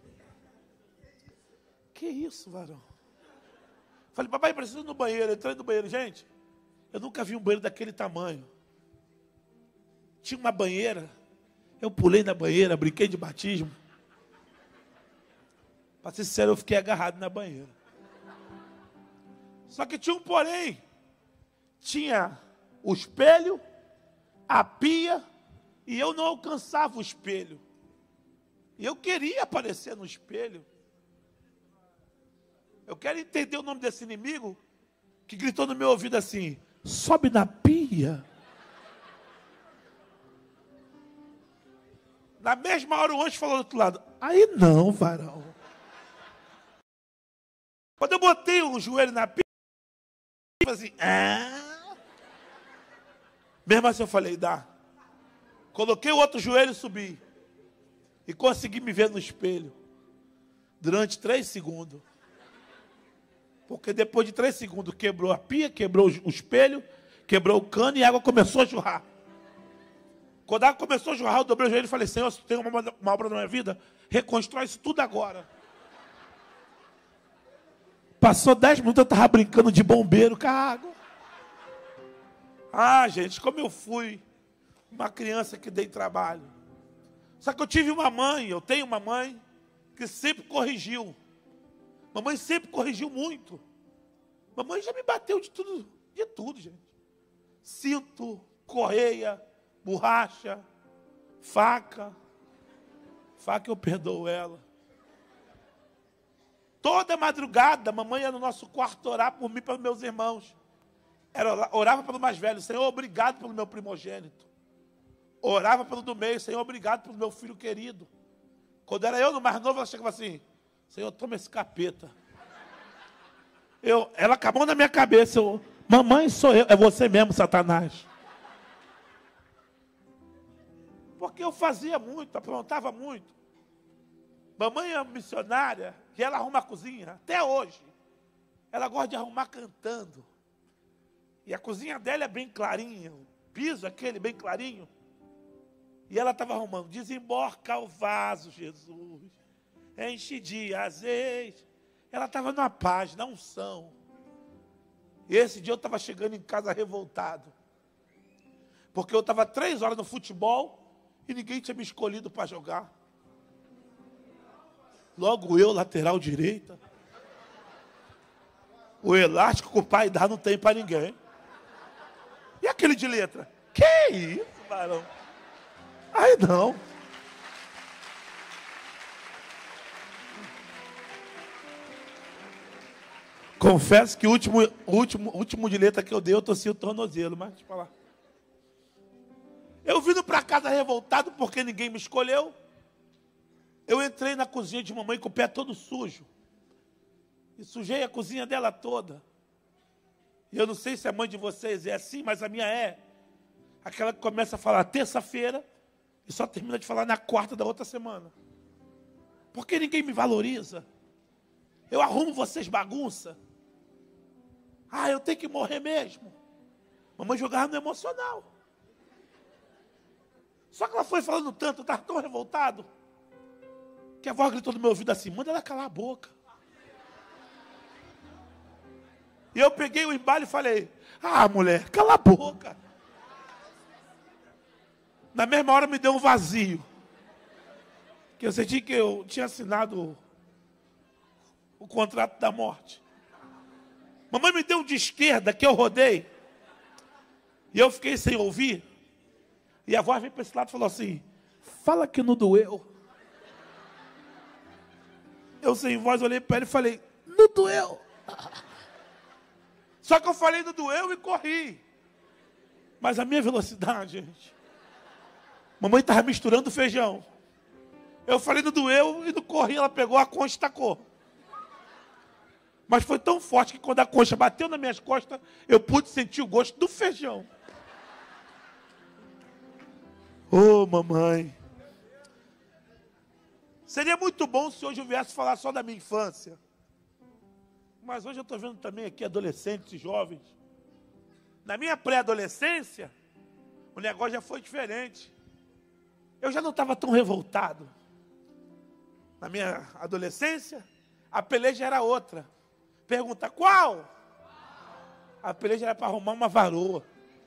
Que isso, varão? Falei, papai, preciso ir no banheiro. Entrei no banheiro. Gente, eu nunca vi um banheiro daquele tamanho. Tinha uma banheira. Eu pulei na banheira, brinquei de batismo. Para ser sincero, eu fiquei agarrado na banheira. Só que tinha um porém. Tinha o espelho, a pia, e eu não alcançava o espelho. E eu queria aparecer no espelho. Eu quero entender o nome desse inimigo que gritou no meu ouvido assim, sobe na pia. Na mesma hora o anjo falou do outro lado, aí não, varão. Quando eu botei o joelho na pia, eu falei assim, ah. Mesmo assim eu falei, dá. Coloquei o outro joelho e subi. E consegui me ver no espelho. Durante três segundos. Porque depois de três segundos quebrou a pia, quebrou o espelho, quebrou o cano e a água começou a jorrar. Quando a água começou a jorrar, eu dobrei o joelho e falei, Senhor, se tem uma, uma obra na minha vida, reconstrói isso tudo agora. Passou dez minutos, eu estava brincando de bombeiro com a água. Ah, gente, como eu fui uma criança que dei trabalho. Só que eu tive uma mãe, eu tenho uma mãe, que sempre corrigiu. Mamãe sempre corrigiu muito. Mamãe já me bateu de tudo, de tudo, gente. Cinto, correia, borracha, faca. Faca eu perdoo ela. Toda madrugada, mamãe ia no nosso quarto orar por mim e pelos meus irmãos. Era, orava pelo mais velho, Senhor, obrigado pelo meu primogênito. Orava pelo do meio, Senhor, obrigado pelo meu filho querido. Quando era eu no mais novo, ela chegava assim, Senhor, toma esse capeta. Eu, ela acabou na minha cabeça, eu, mamãe, sou eu, é você mesmo, Satanás. Porque eu fazia muito, aprontava muito. Mamãe é missionária, e ela arruma a cozinha, até hoje. Ela gosta de arrumar cantando. E a cozinha dela é bem clarinha, o piso aquele bem clarinho. E ela estava arrumando, desemborca o vaso, Jesus, enche de azeite. Ela estava numa paz, na unção. E esse dia eu estava chegando em casa revoltado. Porque eu estava três horas no futebol e ninguém tinha me escolhido para jogar. Logo eu, lateral direita. O elástico que o pai dá não tem para ninguém. E aquele de letra? Que isso, varão? Ai, não. Confesso que o último, último, último de letra que eu dei, eu torci o tornozelo, mas deixa eu falar. Eu vindo para casa revoltado porque ninguém me escolheu. Eu entrei na cozinha de mamãe com o pé todo sujo. E sujei a cozinha dela toda. E eu não sei se a mãe de vocês é assim, mas a minha é. Aquela que começa a falar terça-feira e só termina de falar na quarta da outra semana. Porque ninguém me valoriza. Eu arrumo, vocês bagunça. Ah, eu tenho que morrer mesmo. Mamãe jogava no emocional. Só que ela foi falando tanto, eu estava tão revoltado, que a voz gritou no meu ouvido assim, manda ela calar a boca. E eu peguei o embalo e falei, ah, mulher, cala a boca. Na mesma hora me deu um vazio. Que eu senti que eu tinha assinado o contrato da morte. Mamãe me deu um de esquerda que eu rodei. E eu fiquei sem ouvir. E a voz veio para esse lado e falou assim, fala que não doeu. Eu sem voz olhei para ele e falei, não doeu. Só que eu falei do doeu e corri. Mas a minha velocidade, gente. Mamãe estava misturando feijão. Eu falei do doeu e no corri ela pegou a concha e tacou. Mas foi tão forte que quando a concha bateu nas minhas costas, eu pude sentir o gosto do feijão. Ô, oh, mamãe. Seria muito bom se hoje eu viesse falar só da minha infância. Mas hoje eu estou vendo também aqui adolescentes e jovens. Na minha pré-adolescência, o negócio já foi diferente. Eu já não estava tão revoltado. Na minha adolescência, a peleja era outra. Pergunta, qual? A peleja era para arrumar uma varoa.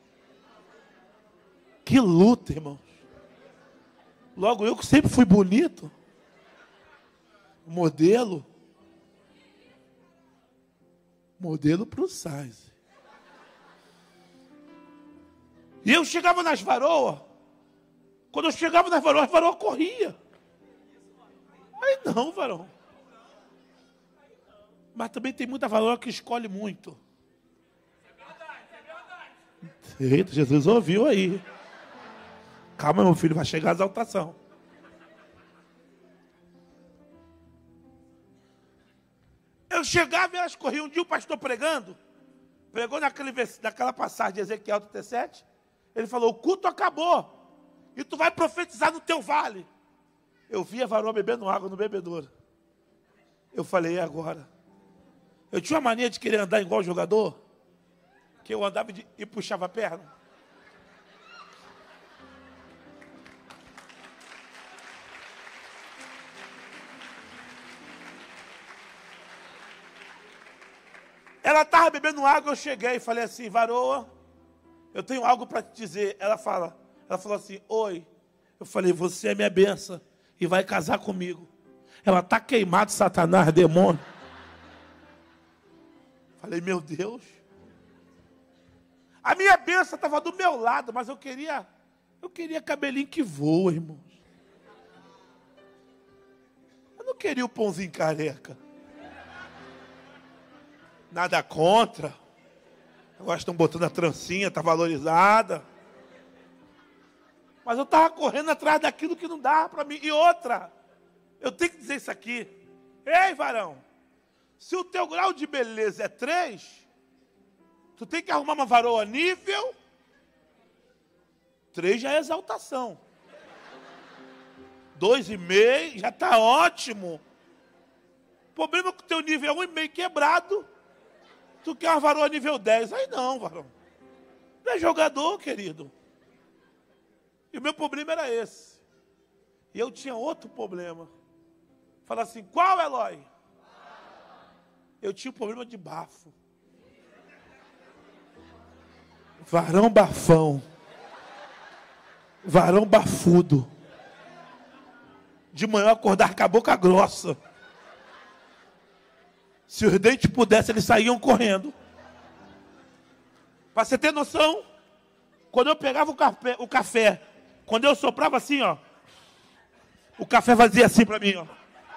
Que luta, irmãos. Logo eu que sempre fui bonito. Modelo. Modelo plus size. E eu chegava nas varoas. Quando eu chegava nas varoas, a varoa corria. Aí não, varão. Mas também tem muita varoa que escolhe muito. Eita, Jesus ouviu aí. Calma, meu filho, vai chegar a exaltação. Eu chegava e elas corriam. Um dia o pastor pregando, pregou naquele, naquela passagem de Ezequiel trinta e sete, ele falou, o culto acabou, e tu vai profetizar no teu vale. Eu vi a varoa bebendo água no bebedouro. Eu falei, e agora? Eu tinha uma mania de querer andar igual jogador, que eu andava de, e puxava a perna. Ela estava bebendo água, eu cheguei e falei assim, varoa, eu tenho algo para te dizer. Ela fala, ela falou assim, oi. Eu falei, você é minha benção e vai casar comigo. Ela está queimada, Satanás, demônio. Falei, meu Deus. A minha benção estava do meu lado, mas eu queria, eu queria cabelinho que voa, irmãos. Eu não queria o pãozinho careca. Nada contra. Agora estão botando a trancinha, está valorizada. Mas eu estava correndo atrás daquilo que não dava para mim. E outra, eu tenho que dizer isso aqui. Ei, varão, se o teu grau de beleza é três, tu tem que arrumar uma varoa nível. Três já é exaltação. Dois e meio já está ótimo. O problema é que o teu nível é um e meio quebrado. Tu quer uma varoa nível dez? Aí não, varão. Não é jogador, querido. E o meu problema era esse. E eu tinha outro problema. Fala assim, qual, Eloy? Eu tinha um problema de bafo. Varão bafão. Varão bafudo. De manhã acordar com a boca grossa. Se os dentes pudessem, eles saíam correndo. Para você ter noção, quando eu pegava o café, o café, quando eu soprava assim, ó, o café fazia assim para mim, ó.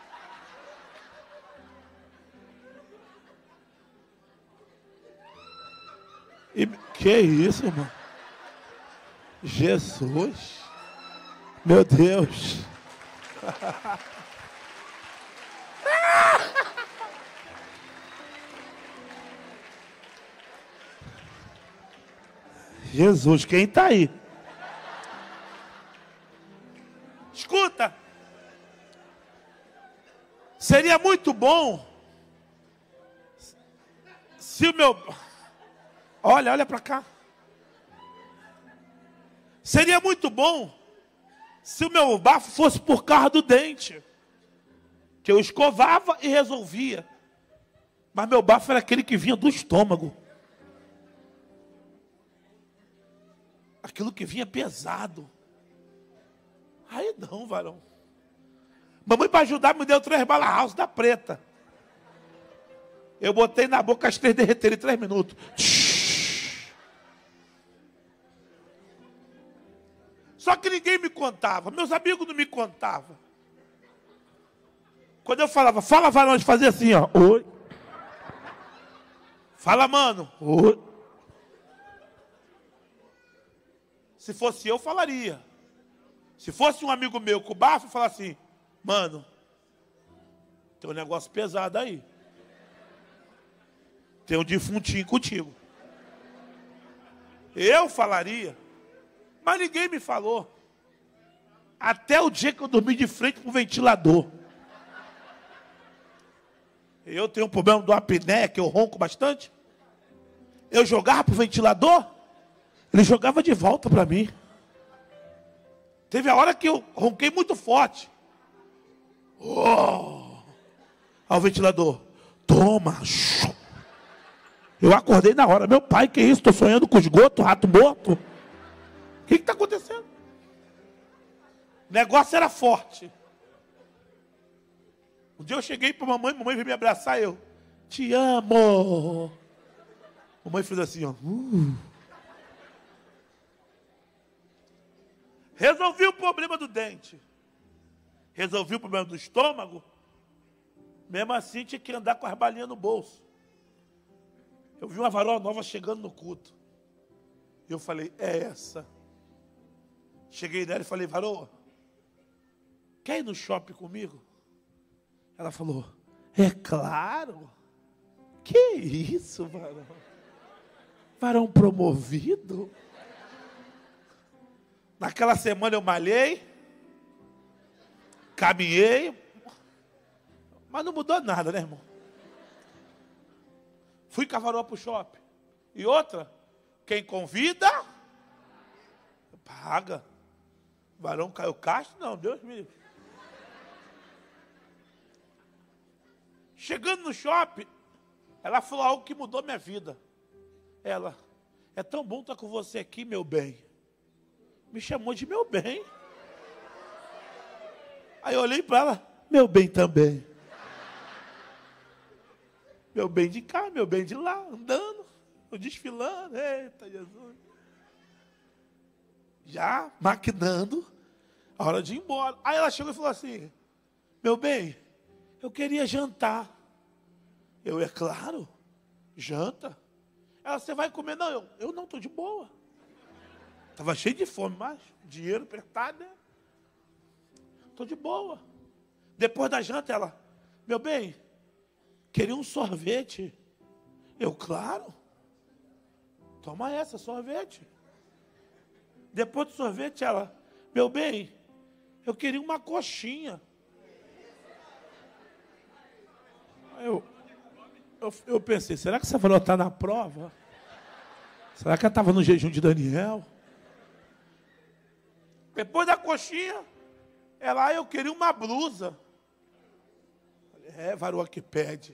E, que isso, irmão? Jesus. Meu Deus. Jesus, quem está aí? Escuta. Seria muito bom se o meu... Olha, olha para cá. Seria muito bom se o meu bafo fosse por causa do dente. Que eu escovava e resolvia. Mas meu bafo era aquele que vinha do estômago. Aquilo que vinha pesado. Aí não, varão. Mamãe, para ajudar, me deu três bala house da preta. Eu botei na boca, as três derreteram em três minutos. Só que ninguém me contava. Meus amigos não me contavam. Quando eu falava, fala, varão, de fazer assim, ó. Oi. Fala, mano. Oi. Se fosse eu, falaria. Se fosse um amigo meu com o bafo, eu falaria assim, mano, tem um negócio pesado aí. Tem um defuntinho contigo. Eu falaria, mas ninguém me falou. Até o dia que eu dormi de frente pro ventilador. Eu tenho um problema do apneia, que eu ronco bastante. Eu jogava pro ventilador, ele jogava de volta para mim. Teve a hora que eu ronquei muito forte. Oh! Ao ventilador, toma. Eu acordei na hora. Meu pai, que isso? Estou sonhando com esgoto, rato morto. O que está acontecendo? O negócio era forte. Um dia eu cheguei para a mamãe, mamãe veio me abraçar, eu, te amo. Mamãe fez assim, ó. Uh. Resolvi o problema do dente. Resolvi o problema do estômago. Mesmo assim, tinha que andar com as balinhas no bolso. Eu vi uma varoa nova chegando no culto. E eu falei, é essa. Cheguei nela e falei, varoa, quer ir no shopping comigo? Ela falou, é claro. Que isso, varão? Varão promovido? Naquela semana eu malhei, caminhei, mas não mudou nada, né, irmão? Fui com a varoa para o shopping. E outra, quem convida, paga. Varão Caio Castro? Não, Deus me livre. Chegando no shopping, ela falou algo que mudou minha vida. Ela, é tão bom estar com você aqui, meu bem. Me chamou de meu bem. Aí eu olhei para ela, meu bem também. Meu bem de cá, meu bem de lá, andando, desfilando, eita Jesus. Já maquinando a hora de ir embora. Aí ela chegou e falou assim, meu bem, eu queria jantar. Eu, é claro, janta. Ela, você vai comer? Não, eu, eu não, estou de boa. Estava cheio de fome, mas dinheiro apertado, né? Estou de boa. Depois da janta, ela, meu bem, queria um sorvete. Eu, claro. Toma essa, sorvete. Depois do sorvete, ela, meu bem, eu queria uma coxinha. Eu, eu, eu pensei, será que essa varoa está na prova? Será que ela estava no jejum de Daniel? Depois da coxinha, ela, eu queria uma blusa. É, varoa que pede.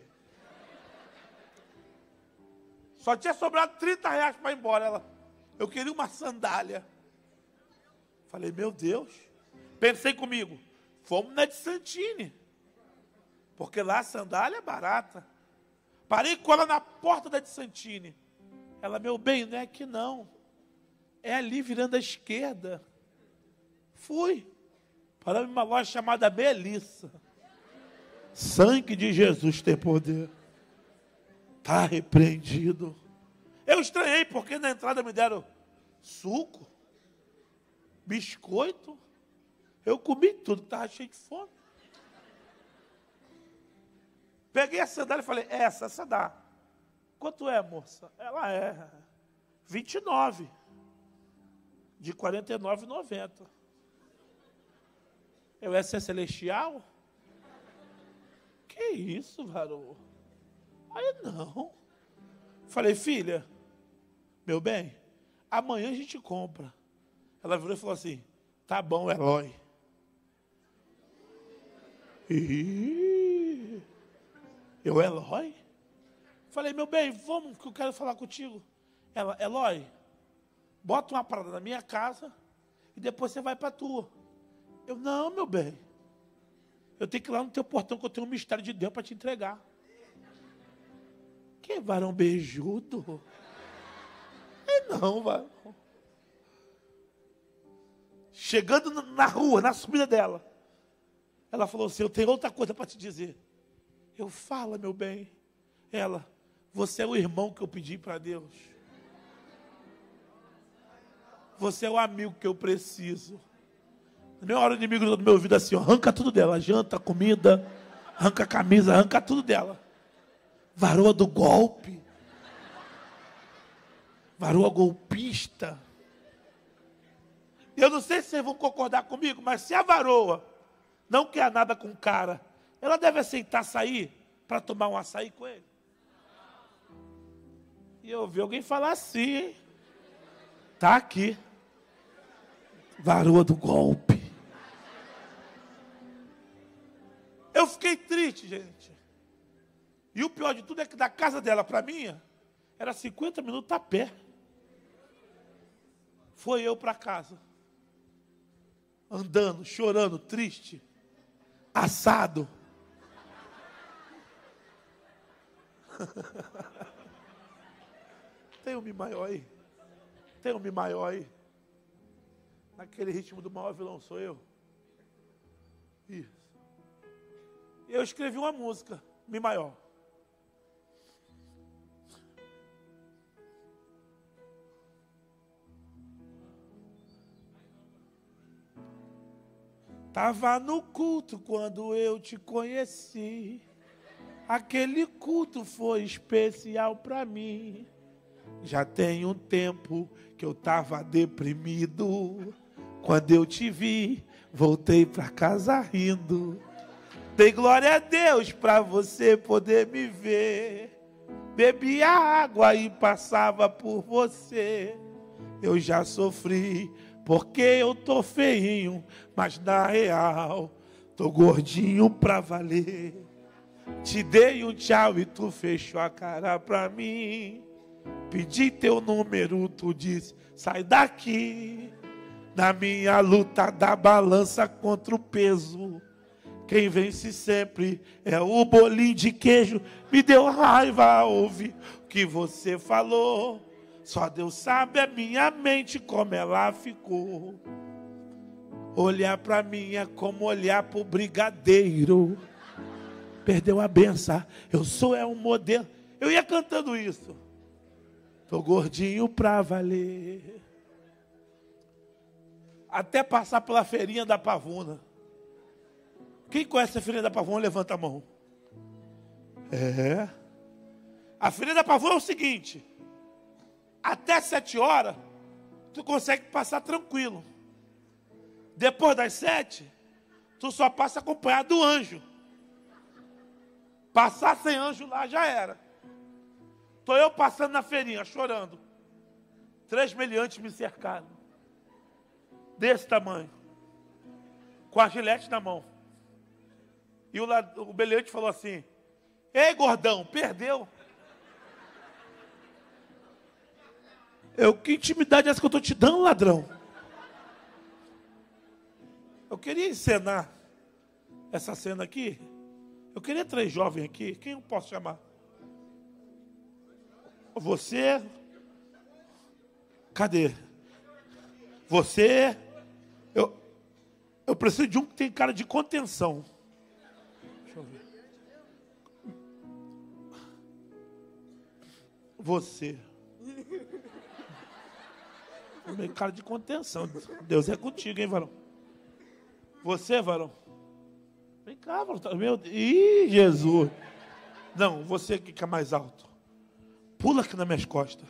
Só tinha sobrado trinta reais para ir embora. Ela, eu queria uma sandália. Falei, meu Deus. Pensei comigo, fomos na de Santini. Porque lá a sandália é barata. Parei com ela na porta da de Santini. Ela, meu bem, não é aqui não. É ali virando à esquerda. Fui. Paramos em uma loja chamada Melissa. Sangue de Jesus tem poder. Está repreendido. Eu estranhei porque na entrada me deram suco, biscoito. Eu comi tudo, estava cheio de fome. Peguei a sandália e falei, essa, essa dá. Quanto é, moça? Ela é vinte e nove. De quarenta e nove reais e noventa centavos. Eu, essa é celestial? Que isso, varão? Aí não. Falei, filha, meu bem, amanhã a gente compra. Ela virou e falou assim, tá bom, Eloy. Ih, eu, Eloy? Falei, meu bem, vamos que eu quero falar contigo. Ela, Eloy, bota uma parada na minha casa e depois você vai para a tua. Eu, não, meu bem. Eu tenho que ir lá no teu portão que eu tenho um mistério de Deus para te entregar. Que varão beijudo? É não, varão. Chegando na rua, na subida dela, ela falou assim, eu tenho outra coisa para te dizer. Eu, fala, meu bem. Ela, Você é o irmão que eu pedi para Deus. Você é o amigo que eu preciso. Na minha hora, o inimigo do meu ouvido assim, ó, arranca tudo dela. Janta, comida, arranca a camisa, arranca tudo dela. Varoa do golpe. Varoa golpista. Eu não sei se vocês vão concordar comigo, mas se a varoa não quer nada com o cara, ela deve aceitar sair para tomar um açaí com ele. E eu ouvi alguém falar assim, hein? Tá aqui. Varoa do golpe. Eu fiquei triste, gente. E o pior de tudo é que da casa dela para a minha, era cinquenta minutos a pé. Foi eu para casa. Andando, chorando, triste. Assado. Tem um mi maior aí? Tem um mi maior aí? Naquele ritmo do maior vilão sou eu? Isso. Eu escrevi uma música, mi maior. Tava no culto quando eu te conheci. Aquele culto foi especial pra mim. Já tem um tempo que eu tava deprimido. Quando eu te vi, voltei pra casa rindo. Dei glória a Deus pra você poder me ver. Bebia água e passava por você. Eu já sofri porque eu tô feinho, mas na real tô gordinho pra valer. Te dei um tchau e tu fechou a cara pra mim. Pedi teu número, tu disse, sai daqui. Na minha luta da balança contra o peso, quem vence sempre é o bolinho de queijo. Me deu raiva ouvir o que você falou. Só Deus sabe a minha mente como ela ficou. Olhar pra mim é como olhar pro brigadeiro. Perdeu a benção, eu sou é um modelo. Eu ia cantando isso. Tô gordinho pra valer. Até passar pela feirinha da Pavuna. Quem conhece a feirinha da Pavuna, levanta a mão. É. A feirinha da Pavuna é o seguinte. Até sete horas, tu consegue passar tranquilo. Depois das sete, tu só passa acompanhado do anjo. Passar sem anjo lá já era. Estou eu passando na feirinha, chorando. Três meliantes me cercaram. Desse tamanho. Com a gilete na mão. E o, o meliante falou assim, ei, gordão, perdeu. Eu, que intimidade é essa que eu estou te dando, ladrão? Eu queria encenar essa cena aqui. Eu queria três jovens aqui. Quem eu posso chamar? Você. Cadê? Você. Eu, eu preciso de um que tem cara de contenção. Deixa eu ver. Você. Tem cara de contenção. Deus é contigo, hein, varão? Você, varão? Vem cá, varão. Meu Deus. Ih, Jesus. Não, você que é mais alto. Pula aqui nas minhas costas.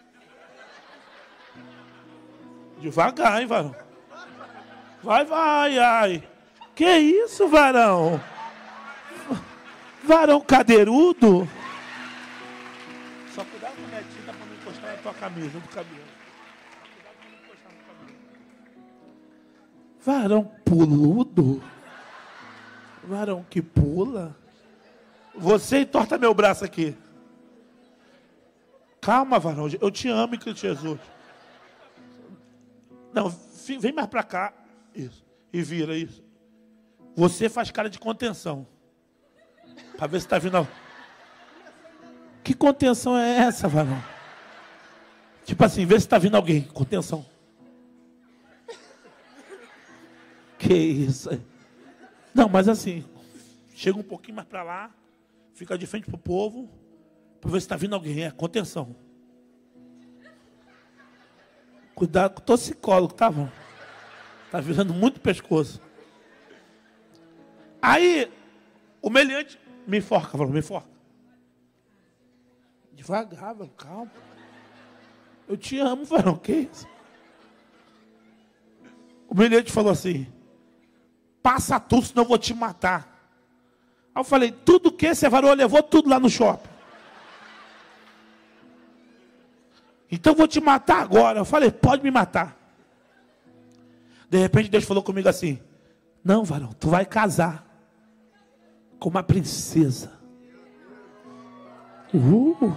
Devagar, hein, varão? Vai, vai, ai. Que isso, varão? Varão cadeirudo? Só cuidado com a minha tinta para não encostar na tua camisa, do cabelo. Cuidado para não encostar no cabelo. Varão puludo? Varão que pula? Você entorta meu braço aqui. Calma, varão. Eu te amo, Cristo Jesus. Não, vem mais para cá. Isso. E vira isso. Você faz cara de contenção. Para ver se está vindo. Que contenção é essa, varão? Tipo assim, vê se está vindo alguém. Contenção. Que isso? Não, mas assim, chega um pouquinho mais para lá, fica de frente pro povo, Para ver se está vindo alguém. É, contenção. Cuidado com o toxicólogo, tá bom? Tá virando muito pescoço. Aí, o meliante me enforca, falou, me enforca. Devagar, varão, calma. Eu te amo, varão, que isso? O meliante falou assim, passa tudo, senão eu vou te matar. Aí eu falei, tudo que esse varão levou tudo lá no shopping. Então eu vou te matar agora. Eu falei, pode me matar. De repente Deus falou comigo assim, não, varão, tu vai casar com uma princesa. Uh.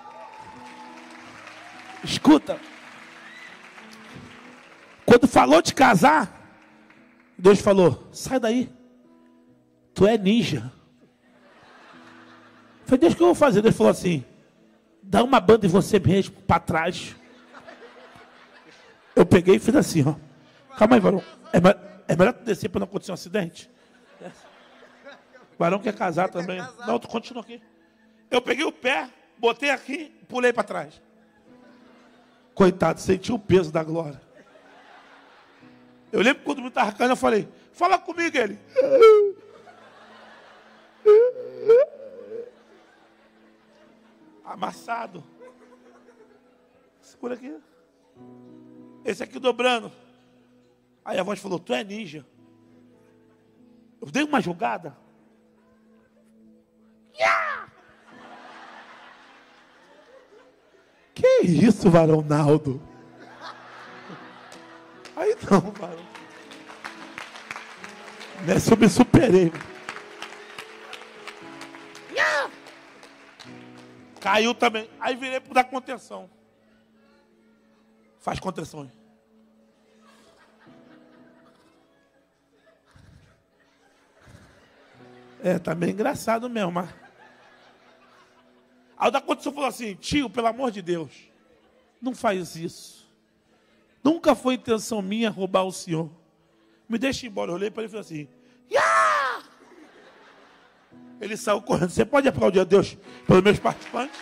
Escuta. Quando falou de casar, Deus falou, sai daí. Tu é ninja. Eu falei, Deus, o que eu vou fazer? Deus falou assim, dá uma banda em você mesmo, para trás. Eu peguei e fiz assim, ó. Calma aí, varão. É, me- é melhor tu descer para não acontecer um acidente? Varão quer casar também. Não, tu continua aqui. Eu peguei o pé, botei aqui, pulei para trás. Coitado, senti o peso da glória. Eu lembro quando me estava caindo, eu falei, fala comigo, ele. Amassado. Segura aqui. Esse aqui dobrando. Aí a voz falou, tu é ninja. Eu dei uma jogada. Yeah! Que isso, varão Naldo? Aí não, varão. Nessa eu me superei. Yeah! Caiu também. Aí virei para dar contenção. Faz contenção aí. É, tá meio engraçado mesmo, mas... Aí o da condição falou assim, tio, pelo amor de Deus, não faz isso. Nunca foi intenção minha roubar o senhor. Me deixa ir embora. Eu olhei para ele e falei assim, yeah! Ele saiu correndo. Você pode aplaudir a Deus pelos meus participantes?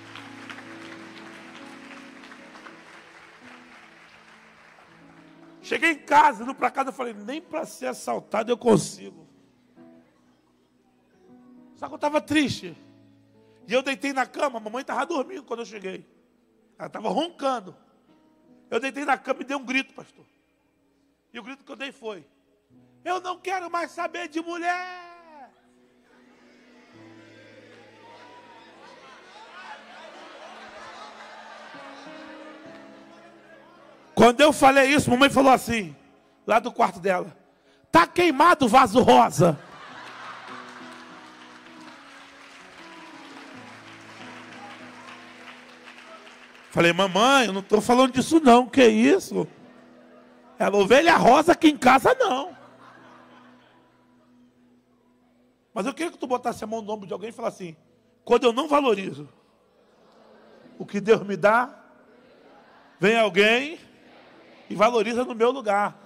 Cheguei em casa, indo para casa, eu falei, nem para ser assaltado eu consigo. Só que eu estava triste. E eu deitei na cama, a mamãe estava dormindo quando eu cheguei. Ela estava roncando. Eu deitei na cama e dei um grito, pastor. E o grito que eu dei foi, eu não quero mais saber de mulher. Quando eu falei isso, a mamãe falou assim, lá do quarto dela, tá queimado o vaso rosa. Falei, mamãe, eu não estou falando disso não, que isso? Ela, ovelha rosa aqui em casa não. Mas eu queria que tu botasse a mão no ombro de alguém e falasse assim, quando eu não valorizo o que Deus me dá, vem alguém e valoriza no meu lugar.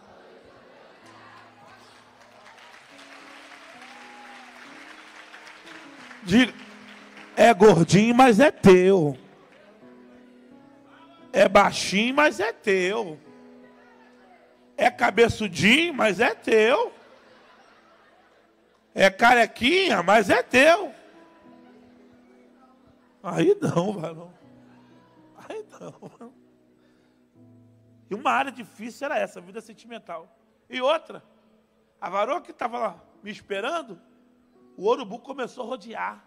Diga, é gordinho, mas é teu. É baixinho, mas é teu. É cabeçudinho, mas é teu. É carequinha, mas é teu. Aí não, varão. Aí não. E uma área difícil era essa, a vida sentimental. E outra, a varoa que estava lá me esperando, o urubu começou a rodear.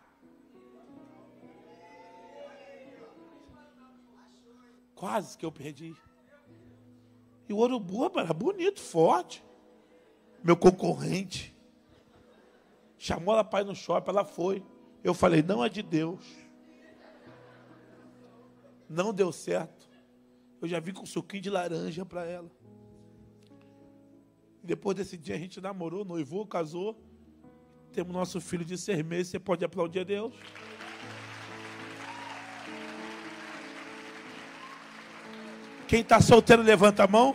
Quase que eu perdi. E o urubu era bonito, forte. Meu concorrente. Chamou ela para ir no shopping, ela foi. Eu falei, não é de Deus. Não deu certo. Eu já vim com um suquinho de laranja para ela. Depois desse dia a gente namorou, noivou, casou. Temos nosso filho de seis meses. Você pode aplaudir a Deus? Quem está solteiro, levanta a mão.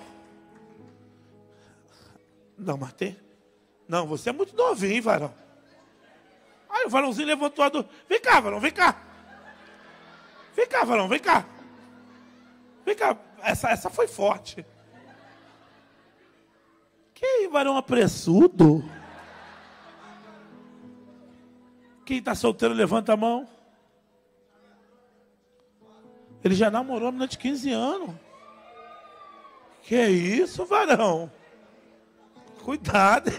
Não, mas tem. Não, você é muito novinho, varão. Aí o varãozinho levantou a do... Vem cá, varão, vem cá. Vem cá, varão, vem cá. Vem cá, essa, essa foi forte. Que varão apressudo. Quem está solteiro, levanta a mão. Ele já namorou a menina de quinze anos. Que isso, varão? Cuidado.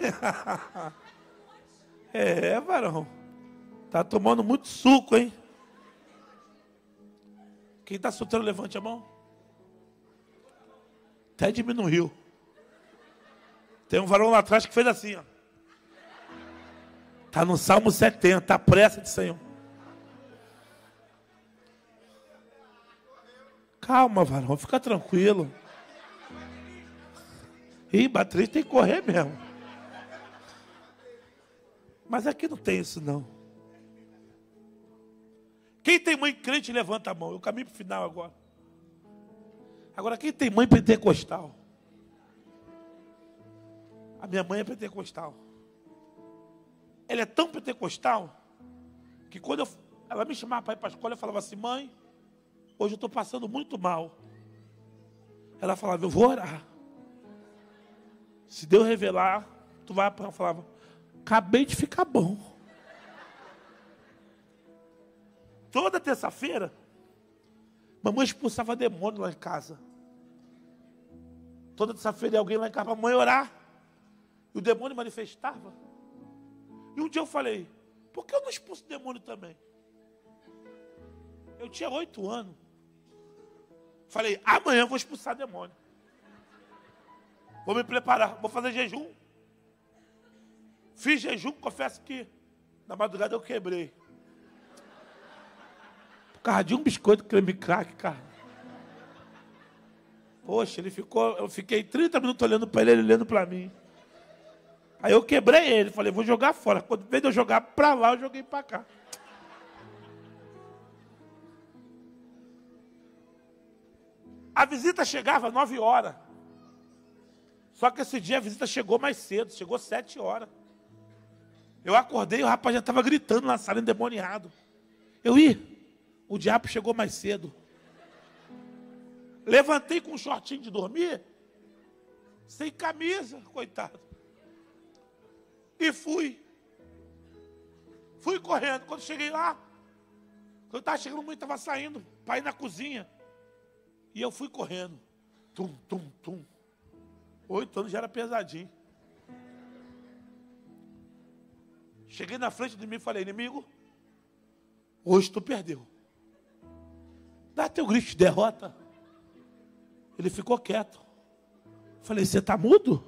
É, varão. Tá tomando muito suco, hein? Quem está solteiro, levante a mão. Até diminuiu. Tem um varão lá atrás que fez assim, ó. Tá no Salmo setenta, a pressa de Senhor. Calma, varão, fica tranquilo. Ih, Beatriz tem que correr mesmo. Mas aqui não tem isso, não. Quem tem mãe crente, levanta a mão. Eu caminho para o final agora. Agora, quem tem mãe pentecostal? A minha mãe é pentecostal. Ela é tão pentecostal que quando eu, ela me chamava para ir para a escola, eu falava assim: mãe, hoje eu estou passando muito mal. Ela falava: eu vou orar. Se Deus revelar, tu vai para. Eu falava: acabei de ficar bom. Toda terça-feira, mamãe expulsava demônio lá em casa. Toda terça-feira ia alguém lá em casa para a mãe orar. E o demônio manifestava. E um dia eu falei: por que eu não expulso o demônio também? Eu tinha oito anos. Falei: amanhã eu vou expulsar demônio. Vou me preparar, vou fazer jejum. Fiz jejum, confesso que na madrugada eu quebrei. Por causa de um biscoito creme crack, cara. Poxa, ele ficou, eu fiquei trinta minutos olhando para ele, ele olhando para mim. Aí eu quebrei ele, falei: vou jogar fora. Quando vez de eu jogar para lá, eu joguei para cá. A visita chegava às nove horas. Só que esse dia a visita chegou mais cedo, chegou às sete horas. Eu acordei e o rapaz já estava gritando na sala, endemoniado. Eu ia, o diabo chegou mais cedo. Levantei com um shortinho de dormir, sem camisa, coitado. E fui. Fui correndo. Quando cheguei lá, quando eu estava chegando, a mãe estava saindo para ir na cozinha. E eu fui correndo. Tum, tum, tum. Oito anos já era pesadinho. Cheguei na frente de mim e falei: inimigo, hoje tu perdeu. Dá teu grito de derrota. Ele ficou quieto. Falei: você está mudo?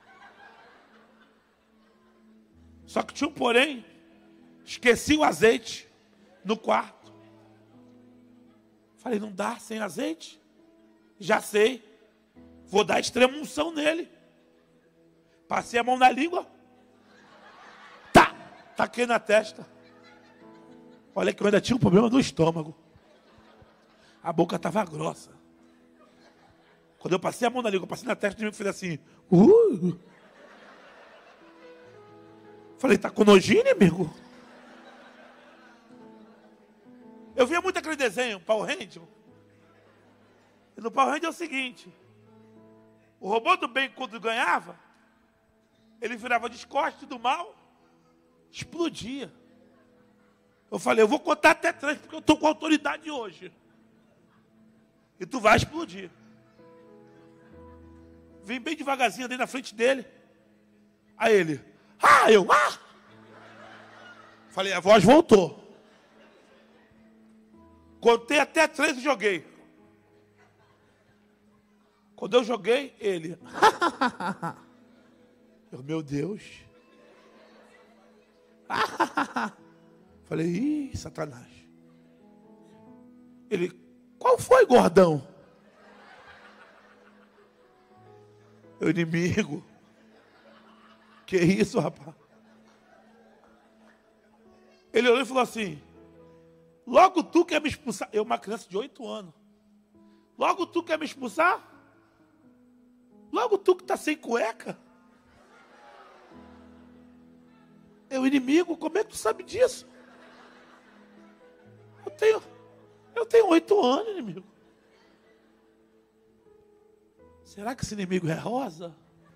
Só que tinha um porém. Esqueci o azeite no quarto. Falei: não dá sem azeite? Já sei. Vou dar extrema unção nele. Passei a mão na língua. Tá! Taquei na testa. Olha que eu ainda tinha um problema no estômago. A boca estava grossa. Quando eu passei a mão na língua, eu passei na testa de mim e fiz assim. Uh! Falei: tá com nojinho, inimigo? Eu via muito aquele desenho, Power Ranger. E no Power Ranger é o seguinte: o robô do bem, quando ganhava, ele virava de costas do mal, explodia. Eu falei: eu vou contar até três, porque eu estou com autoridade hoje. E tu vai explodir. Vim bem devagarzinho ali na frente dele. Aí ele: ah, eu, ah! Falei: a voz voltou. Contei até três e joguei. Quando eu joguei, ele... eu, meu Deus. Falei: ih, Satanás. Ele: qual foi, gordão? Eu: inimigo. Que isso, rapaz? Ele olhou e falou assim: logo tu quer me expulsar? Eu, uma criança de oito anos. Logo tu quer me expulsar? Logo tu que está sem cueca? É o inimigo, como é que tu sabe disso? Eu tenho, Eu tenho oito anos, inimigo. Será que esse inimigo é rosa?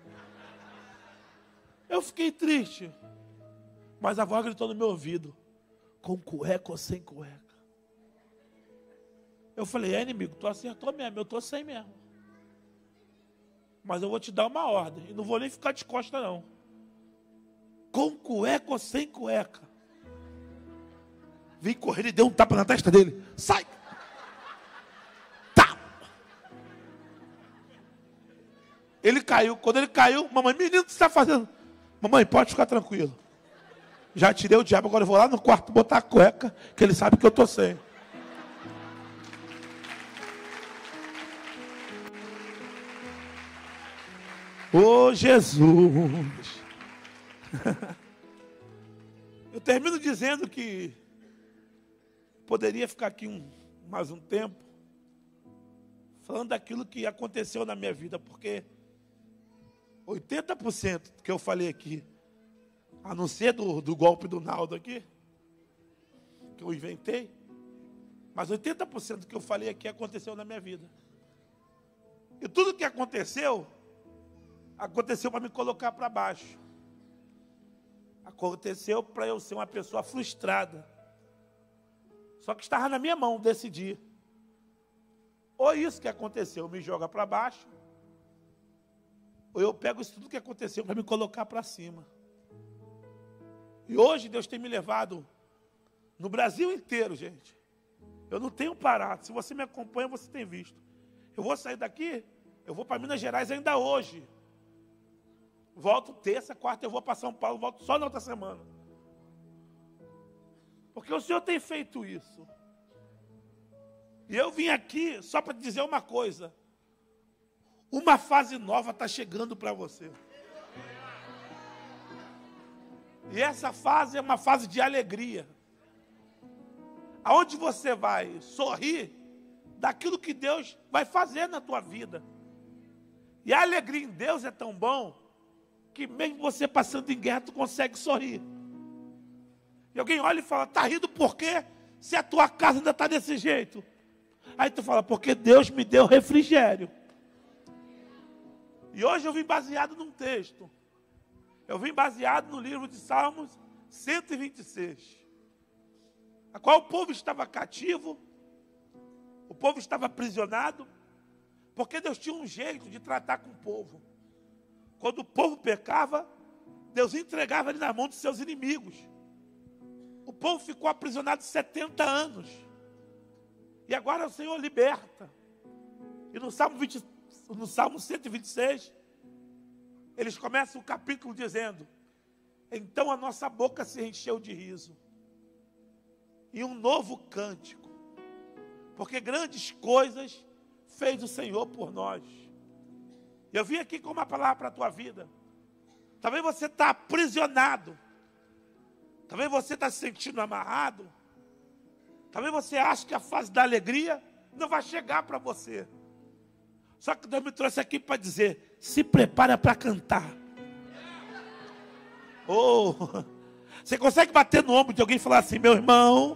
Eu fiquei triste. Mas a voz gritou no meu ouvido: com cueca ou sem cueca? Eu falei: é, inimigo, tu acertou mesmo, eu tô sem mesmo. Mas eu vou te dar uma ordem, e não vou nem ficar de costa não. Com cueca ou sem cueca? Vim correr e deu um tapa na testa dele. Sai! Tá! Ele caiu. Quando ele caiu, mamãe: menino, o que você está fazendo? Mamãe, pode ficar tranquilo. Já tirei o diabo, agora eu vou lá no quarto botar a cueca, que ele sabe que eu tô sem. Ô oh, Jesus! Eu termino dizendo que poderia ficar aqui um, mais um tempo falando daquilo que aconteceu na minha vida, porque oitenta por cento do que eu falei aqui, a não ser do, do golpe do Naldo aqui, que eu inventei, mas oitenta por cento do que eu falei aqui aconteceu na minha vida. E tudo que aconteceu, aconteceu para me colocar para baixo. Aconteceu para eu ser uma pessoa frustrada. Só que estava na minha mão decidir. Ou isso que aconteceu me joga para baixo, ou eu pego isso tudo que aconteceu para me colocar para cima. E hoje Deus tem me levado no Brasil inteiro, gente. Eu não tenho parado. Se você me acompanha, você tem visto. Eu vou sair daqui, eu vou para Minas Gerais ainda hoje. Volto terça, quarta, eu vou para São Paulo, volto só na outra semana. Porque o Senhor tem feito isso. E eu vim aqui só para te dizer uma coisa. Uma fase nova está chegando para você. E essa fase é uma fase de alegria. Aonde você vai sorrir daquilo que Deus vai fazer na tua vida. E a alegria em Deus é tão bom que mesmo você passando em guerra, tu consegue sorrir. E alguém olha e fala: tá rindo por quê? Se a tua casa ainda está desse jeito. Aí tu fala: porque Deus me deu refrigério. E hoje eu vim baseado num texto. Eu vim baseado no livro de Salmos cento e vinte e seis. A qual o povo estava cativo, o povo estava aprisionado, porque Deus tinha um jeito de tratar com o povo. Quando o povo pecava, Deus entregava ele na mão de seus inimigos. O povo ficou aprisionado setenta anos. E agora o Senhor liberta. E no Salmo, vinte, no Salmo cento e vinte e seis, eles começam o capítulo dizendo: então a nossa boca se encheu de riso, e um novo cântico, porque grandes coisas fez o Senhor por nós. Eu vim aqui com uma palavra para a tua vida. Talvez você está aprisionado. Talvez você está se sentindo amarrado. Talvez você ache que a fase da alegria não vai chegar para você. Só que Deus me trouxe aqui para dizer: se prepara para cantar. Oh, você consegue bater no ombro de alguém e falar assim: meu irmão,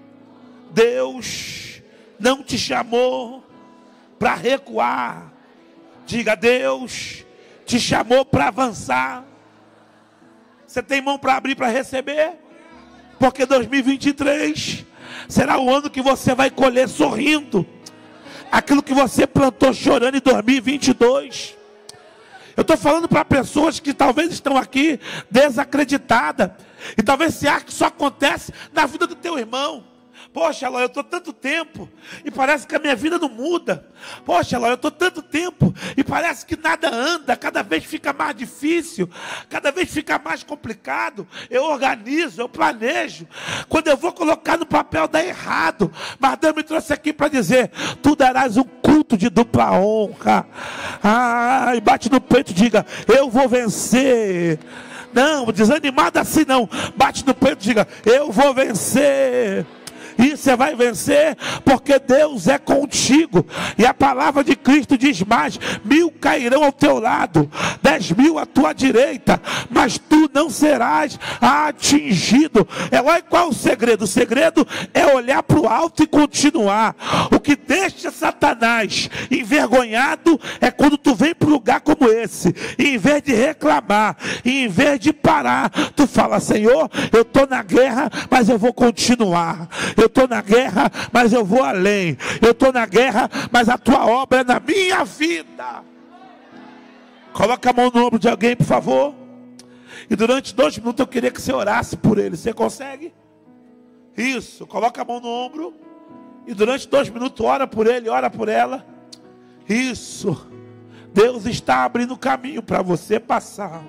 Deus não te chamou para recuar. Diga: Deus te chamou para avançar. Você tem mão para abrir para receber? Porque dois mil e vinte e três será o ano que você vai colher sorrindo aquilo que você plantou chorando em dois mil e vinte e dois. Eu estou falando para pessoas que talvez estão aqui desacreditadas. E talvez você ache que isso acontece na vida do teu irmão. Poxa, Eloy, eu estou tanto tempo e parece que a minha vida não muda. Poxa, Eloy, eu estou tanto tempo e parece que nada anda. Cada vez fica mais difícil, cada vez fica mais complicado. Eu organizo, eu planejo. Quando eu vou colocar no papel dá errado. Mas Deus me trouxe aqui para dizer: tu darás um culto de dupla honra. Ah, e bate no peito e diga: eu vou vencer. Não, desanimado assim não. Bate no peito e diga: eu vou vencer. E você vai vencer porque Deus é contigo. E a palavra de Cristo diz mais: mil cairão ao teu lado, dez mil à tua direita, mas tu não serás atingido. É lá e qual o segredo? O segredo é olhar para o alto e continuar. O que deixa Satanás envergonhado é quando tu vem para um lugar como esse, e em vez de reclamar, e em vez de parar, tu fala: Senhor, eu estou na guerra, mas eu vou continuar. Eu estou na guerra, mas eu vou além. Eu estou na guerra, mas a tua obra é na minha vida. Coloca a mão no ombro de alguém, por favor. E durante dois minutos eu queria que você orasse por ele. Você consegue? Isso, coloca a mão no ombro. E durante dois minutos ora por ele, ora por ela. Isso. Deus está abrindo caminho para você passar.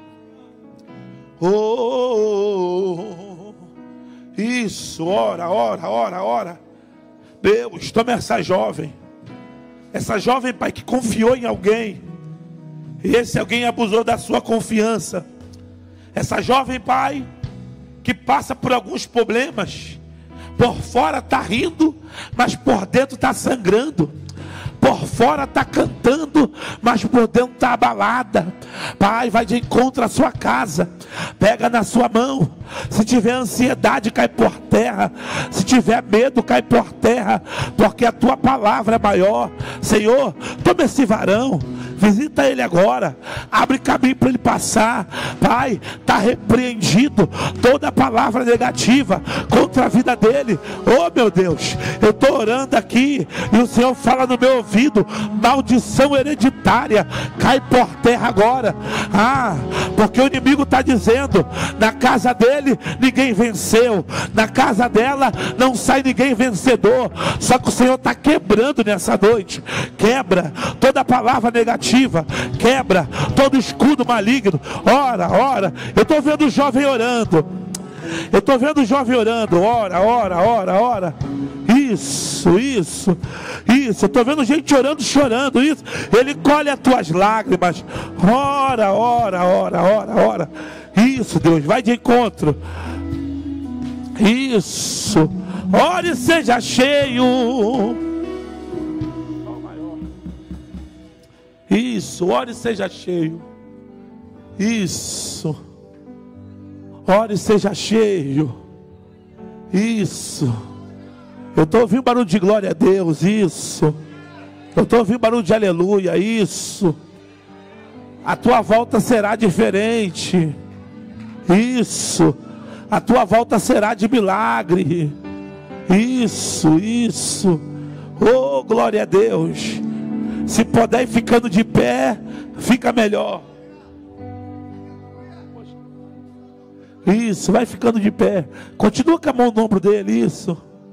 Oh, isso, ora, ora, ora, ora. Deus, toma essa jovem. Essa jovem, Pai, que confiou em alguém. E esse alguém abusou da sua confiança. Essa jovem, Pai, que passa por alguns problemas. Por fora está rindo, mas por dentro está sangrando. Por fora está cantando, mas por dentro está abalada. Pai, vai de encontro à sua casa. Pega na sua mão. Se tiver ansiedade, cai por terra. Se tiver medo, cai por terra. Porque a tua palavra é maior. Senhor, toma esse varão. Visita ele agora. Abre caminho para ele passar. Pai, está repreendido toda palavra negativa contra a vida dele. Oh, meu Deus, eu estou orando aqui e o Senhor fala no meu ouvido: maldição hereditária, cai por terra agora. Ah, porque o inimigo está dizendo: na casa dele ninguém venceu, na casa dela não sai ninguém vencedor. Só que o Senhor está quebrando nessa noite. Quebra toda palavra negativa, quebra todo escudo maligno. Ora, ora, eu estou vendo o jovem orando. Eu estou vendo o jovem orando. Ora, ora, ora, ora. Isso, isso, isso. Eu estou vendo gente orando, chorando. Isso. Ele colhe as tuas lágrimas. Ora, ora, ora, ora, ora. Isso, Deus, vai de encontro. Isso. Ore e seja cheio. Isso. Ore e seja cheio. Isso. Ore e seja cheio. Isso. Eu estou ouvindo barulho de glória a Deus. Isso. Eu estou ouvindo barulho de aleluia. Isso. A tua volta será diferente. Isso. A tua volta será de milagre. Isso, isso. Oh, glória a Deus. Se puder ir ficando de pé, fica melhor. Isso, vai ficando de pé. Continua com a mão no ombro dele, isso.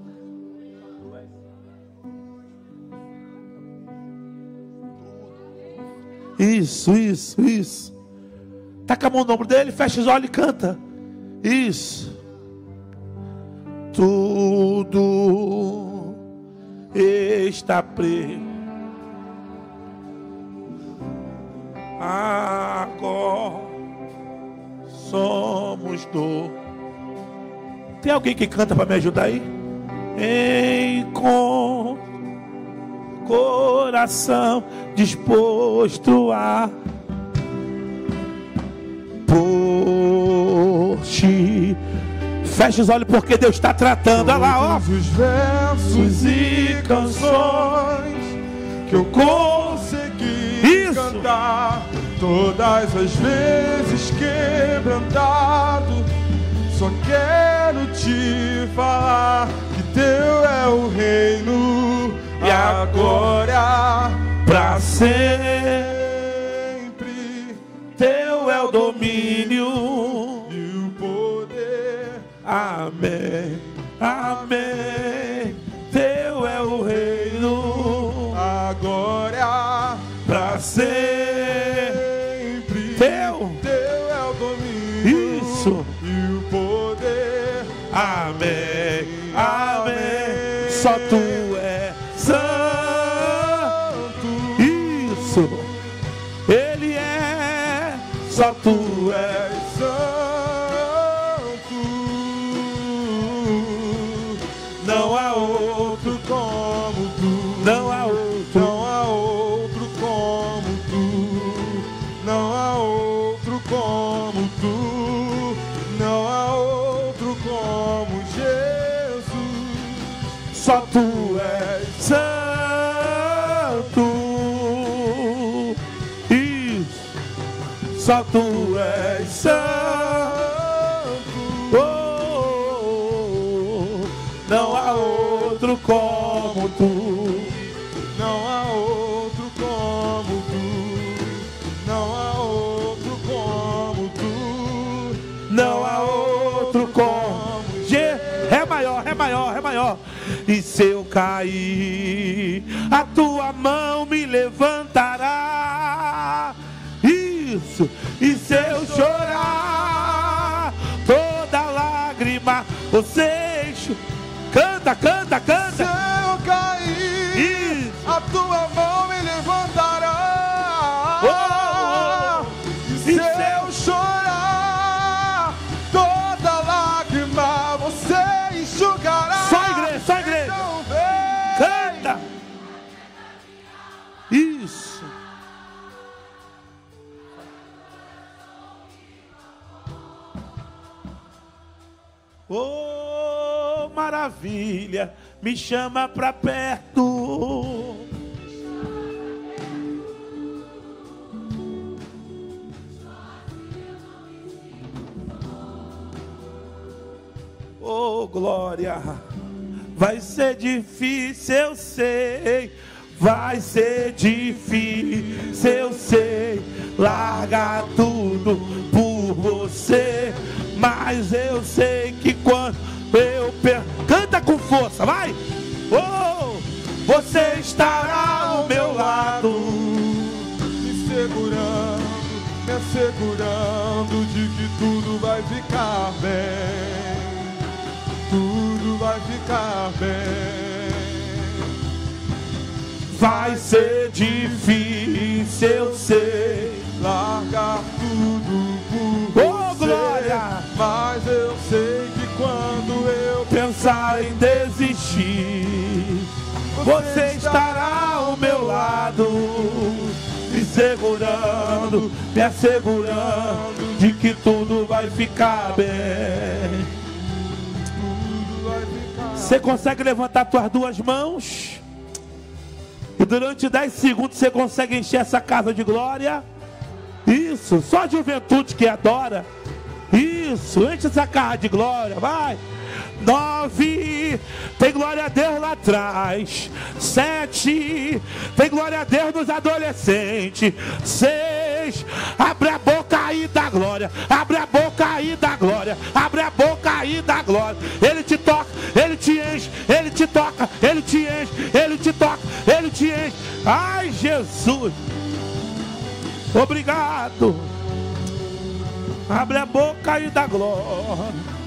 Isso, isso, isso. Tá com a mão no ombro dele, fecha os olhos e canta. Isso. Tudo está preto. Agora somos dor. Tem alguém que canta para me ajudar aí? Em com coração disposto a por ti. Fecha os olhos porque Deus está tratando. Olha lá, ó. Todos os versos e canções que eu consegui Isso. cantar, todas as vezes quebrantado, só quero te falar que teu é o reino E a glória pra sempre. Teu É o domínio. e o poder. Amém, amém. Teu é o reino A glória pra sempre. Teu. Teu é o domínio. Isso. E o poder. Amém, amém. Só tu é santo. Isso. Ele é. Só tu é. Santo. Não há só tu és santo. Oh, oh, oh. Não há outro como tu. Não há outro como tu. Não há outro como tu. Não há outro como G. Ré maior, Ré maior, Ré maior. E se eu cair, a tua mão me levantará. Isso. E se eu chorar, toda lágrima você enche. Canta, canta, Se canta. eu cair, Isso. a tua mão me levantará. Oh, oh, oh. E se eu chorar, toda lágrima você enxugará. Só a igreja, só a igreja. Então vem. Canta. Isso. Oh, maravilha, me chama pra perto. Oh, glória, vai ser difícil, eu sei. Vai ser difícil, eu sei. Larga tudo por você. Mas eu sei que quando eu per... Canta com força, vai! Oh, você estará ao meu lado, Me segurando, me assegurando de que tudo vai ficar bem. Tudo vai ficar bem. vai ser difícil, eu sei. Largar tudo por Oh, você. glória! Mas eu sei que quando eu Pensar em desistir, você estará ao meu lado, me segurando, me assegurando de que tudo vai ficar bem. tudo vai ficar. Você consegue levantar suas duas mãos? E durante dez segundos você consegue encher essa casa de glória? Isso, só a juventude que adora. Isso, enche essa casa de glória, vai. Nove, tem glória a Deus lá atrás. Sete, tem glória a Deus nos adolescentes. Seis, abre a boca aí da glória. Abre a boca aí da glória. Abre a boca aí da glória. Ele te toca, ele te enche, ele te toca, ele te enche, ele te toca, ele te enche. Ai, Jesus, obrigado. Abre a boca aí da glória.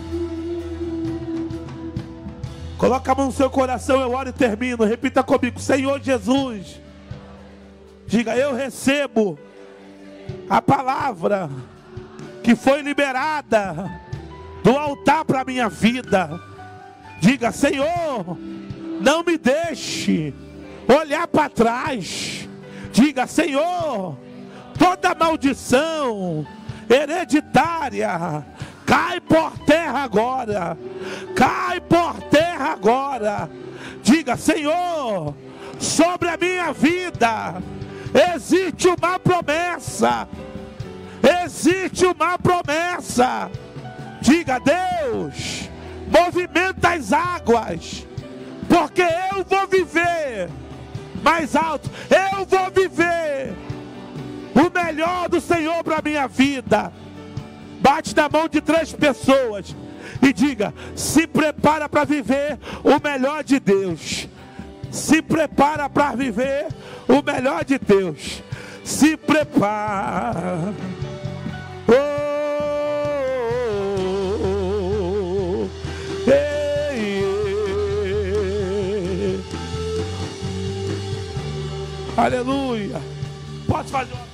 Coloca a mão no seu coração, eu oro e termino. Repita comigo: Senhor Jesus. Diga: eu recebo a palavra que foi liberada do altar para a minha vida. Diga: Senhor, não me deixe olhar para trás. Diga: Senhor, toda maldição hereditária cai por terra agora. Cai por terra agora. Diga: Senhor, sobre a minha vida existe uma promessa. Existe uma promessa. Diga: Deus, movimenta as águas, porque eu vou viver mais alto. Eu vou viver o melhor do Senhor para a minha vida. Bate na mão de três pessoas e diga: se prepara para viver o melhor de Deus. Se prepara para viver o melhor de Deus. Se prepara. Oh, oh, oh, oh. Ei, ei. Aleluia. Pode fazer uma...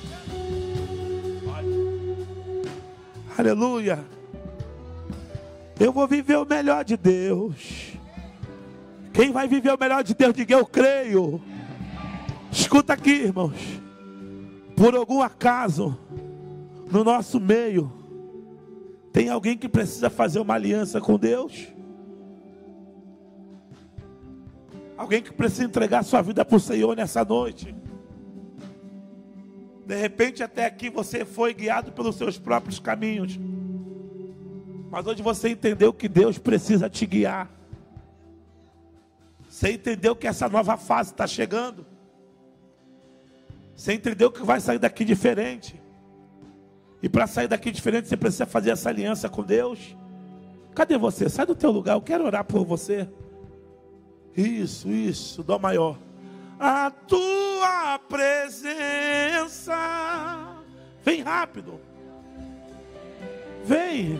Aleluia. Eu vou viver o melhor de Deus. Quem vai viver o melhor de Deus, diga: eu creio. Escuta aqui, irmãos. Por algum acaso, no nosso meio, tem alguém que precisa fazer uma aliança com Deus? Alguém que precisa entregar sua vida para o Senhor nessa noite? De repente até aqui você foi guiado pelos seus próprios caminhos. Mas hoje você entendeu que Deus precisa te guiar. Você entendeu que essa nova fase está chegando. Você entendeu que vai sair daqui diferente. E para sair daqui diferente você precisa fazer essa aliança com Deus. Cadê você? Sai do teu lugar, eu quero orar por você. Isso, isso, dó maior. A tua presença. Vem rápido. Vem.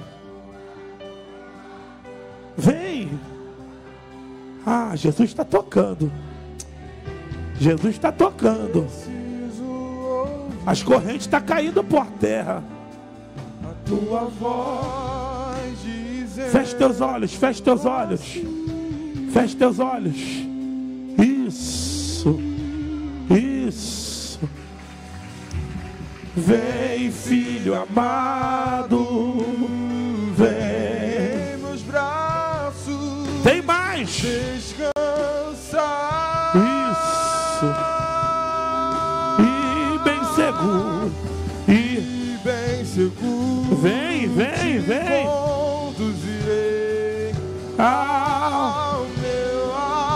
Vem. Ah, Jesus está tocando. Jesus está tocando. As correntes estão caindo por terra. A tua voz dizer. Feche teus olhos, feche teus olhos. Feche teus olhos. Isso. Isso. Vem, filho amado. Vem. Meus braços. Tem mais. Descansar. Isso. E bem seguro. E E bem seguro. vem, vem, vem. Conduzirei Ah, ao meu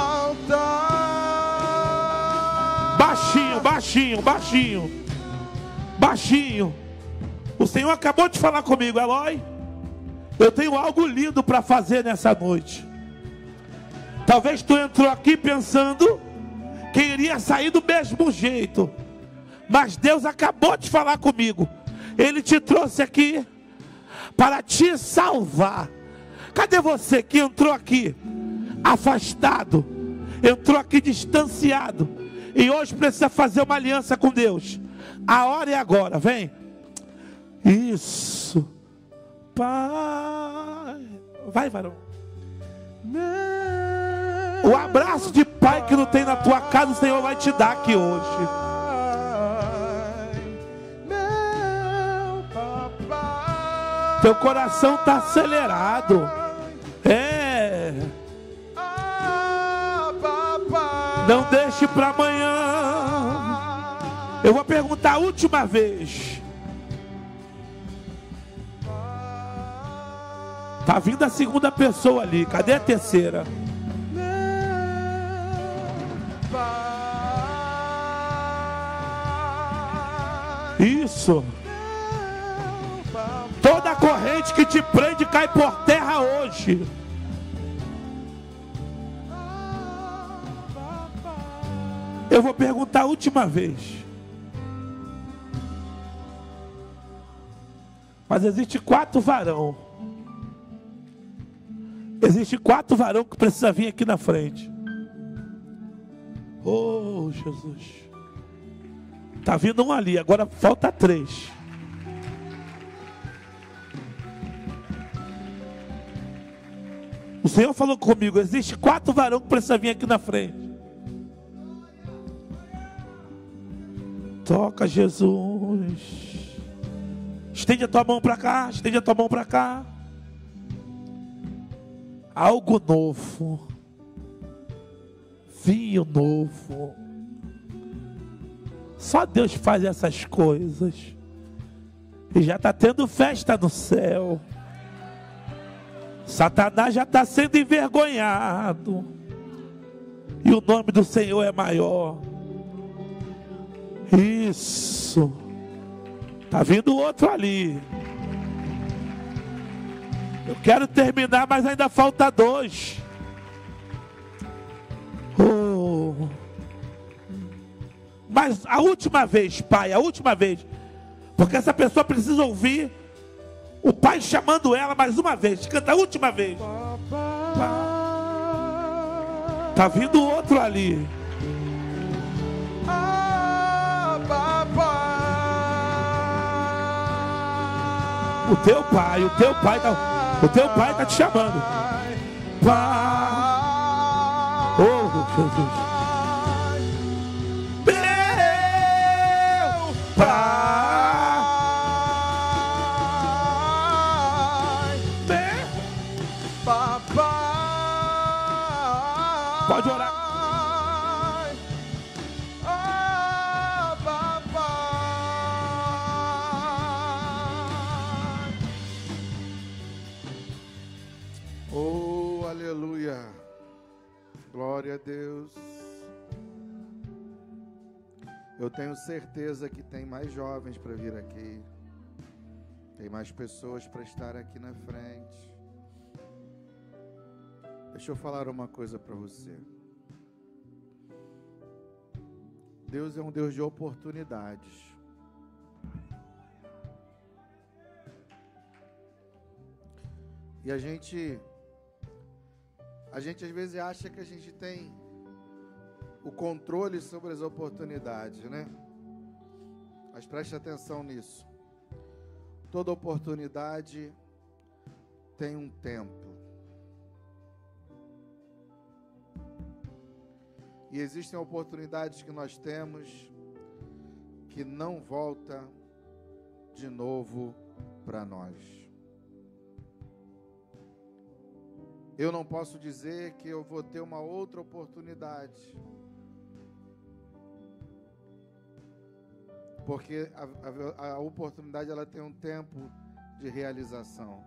altar. baixinho, baixinho, baixinho. Baixinho. O Senhor acabou de falar comigo, Eloy. Eu tenho algo lindo para fazer nessa noite. Talvez tu entrou aqui pensando que iria sair do mesmo jeito. Mas Deus acabou de falar comigo. Ele te trouxe aqui para te salvar. Cadê você que entrou aqui afastado? Entrou aqui distanciado. E hoje precisa fazer uma aliança com Deus. A hora é agora, vem. Isso. Pai. Vai, varão. O abraço de pai que não tem na tua casa, o Senhor vai te dar aqui hoje. Teu coração está acelerado. É. Não deixe para amanhã. Eu vou perguntar a última vez. Tá vindo a segunda pessoa ali. Cadê a terceira? Isso. Toda corrente que te prende cai por terra hoje. Eu vou perguntar a última vez. Mas existe quatro varão. Existe quatro varão que precisa vir aqui na frente. Oh, Jesus. Tá vindo um ali, agora falta três. O Senhor falou comigo, existe quatro varão que precisa vir aqui na frente. Toca, Jesus. Estende a tua mão para cá, estende a tua mão para cá. Algo novo. Vinho novo. Só Deus faz essas coisas. E já está tendo festa no céu. Satanás já está sendo envergonhado. E o nome do Senhor é maior. Isso. Está vindo outro ali. Eu quero terminar, mas ainda falta dois. Oh. Mas a última vez, pai, a última vez. Porque essa pessoa precisa ouvir o pai chamando ela mais uma vez. Canta a última vez. Tá vindo outro ali. O teu pai, o teu pai tá, o teu pai tá te chamando. Pai. Oh, Jesus. Meu pai. Meu papai. Pode orar. a Deus. Eu tenho certeza que tem mais jovens para vir aqui. Tem mais pessoas para estar aqui na frente. Deixa eu falar uma coisa para você. Deus é um Deus de oportunidades. E a gente, a gente às vezes acha que a gente tem o controle sobre as oportunidades, né? Mas preste atenção nisso. Toda oportunidade tem um tempo. E existem oportunidades que nós temos que não volta de novo para nós. Eu não posso dizer que eu vou ter uma outra oportunidade, porque a, a, a oportunidade ela tem um tempo de realização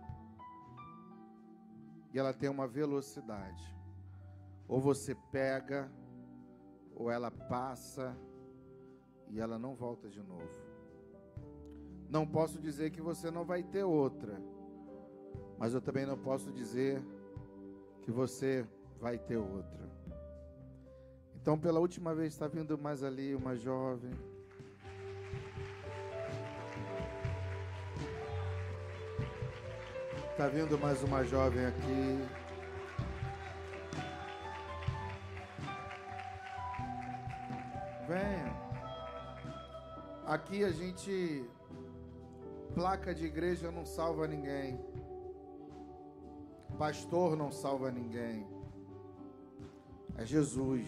e ela tem uma velocidade. Ou você pega, ou ela passa e ela não volta de novo. Não posso dizer que você não vai ter outra, mas eu também não posso dizer que você vai ter outra. Então, pela última vez, está vindo mais ali uma jovem. Está vindo mais uma jovem aqui. Venha. Aqui a gente, placa de igreja não salva ninguém. Pastor não salva ninguém. É Jesus.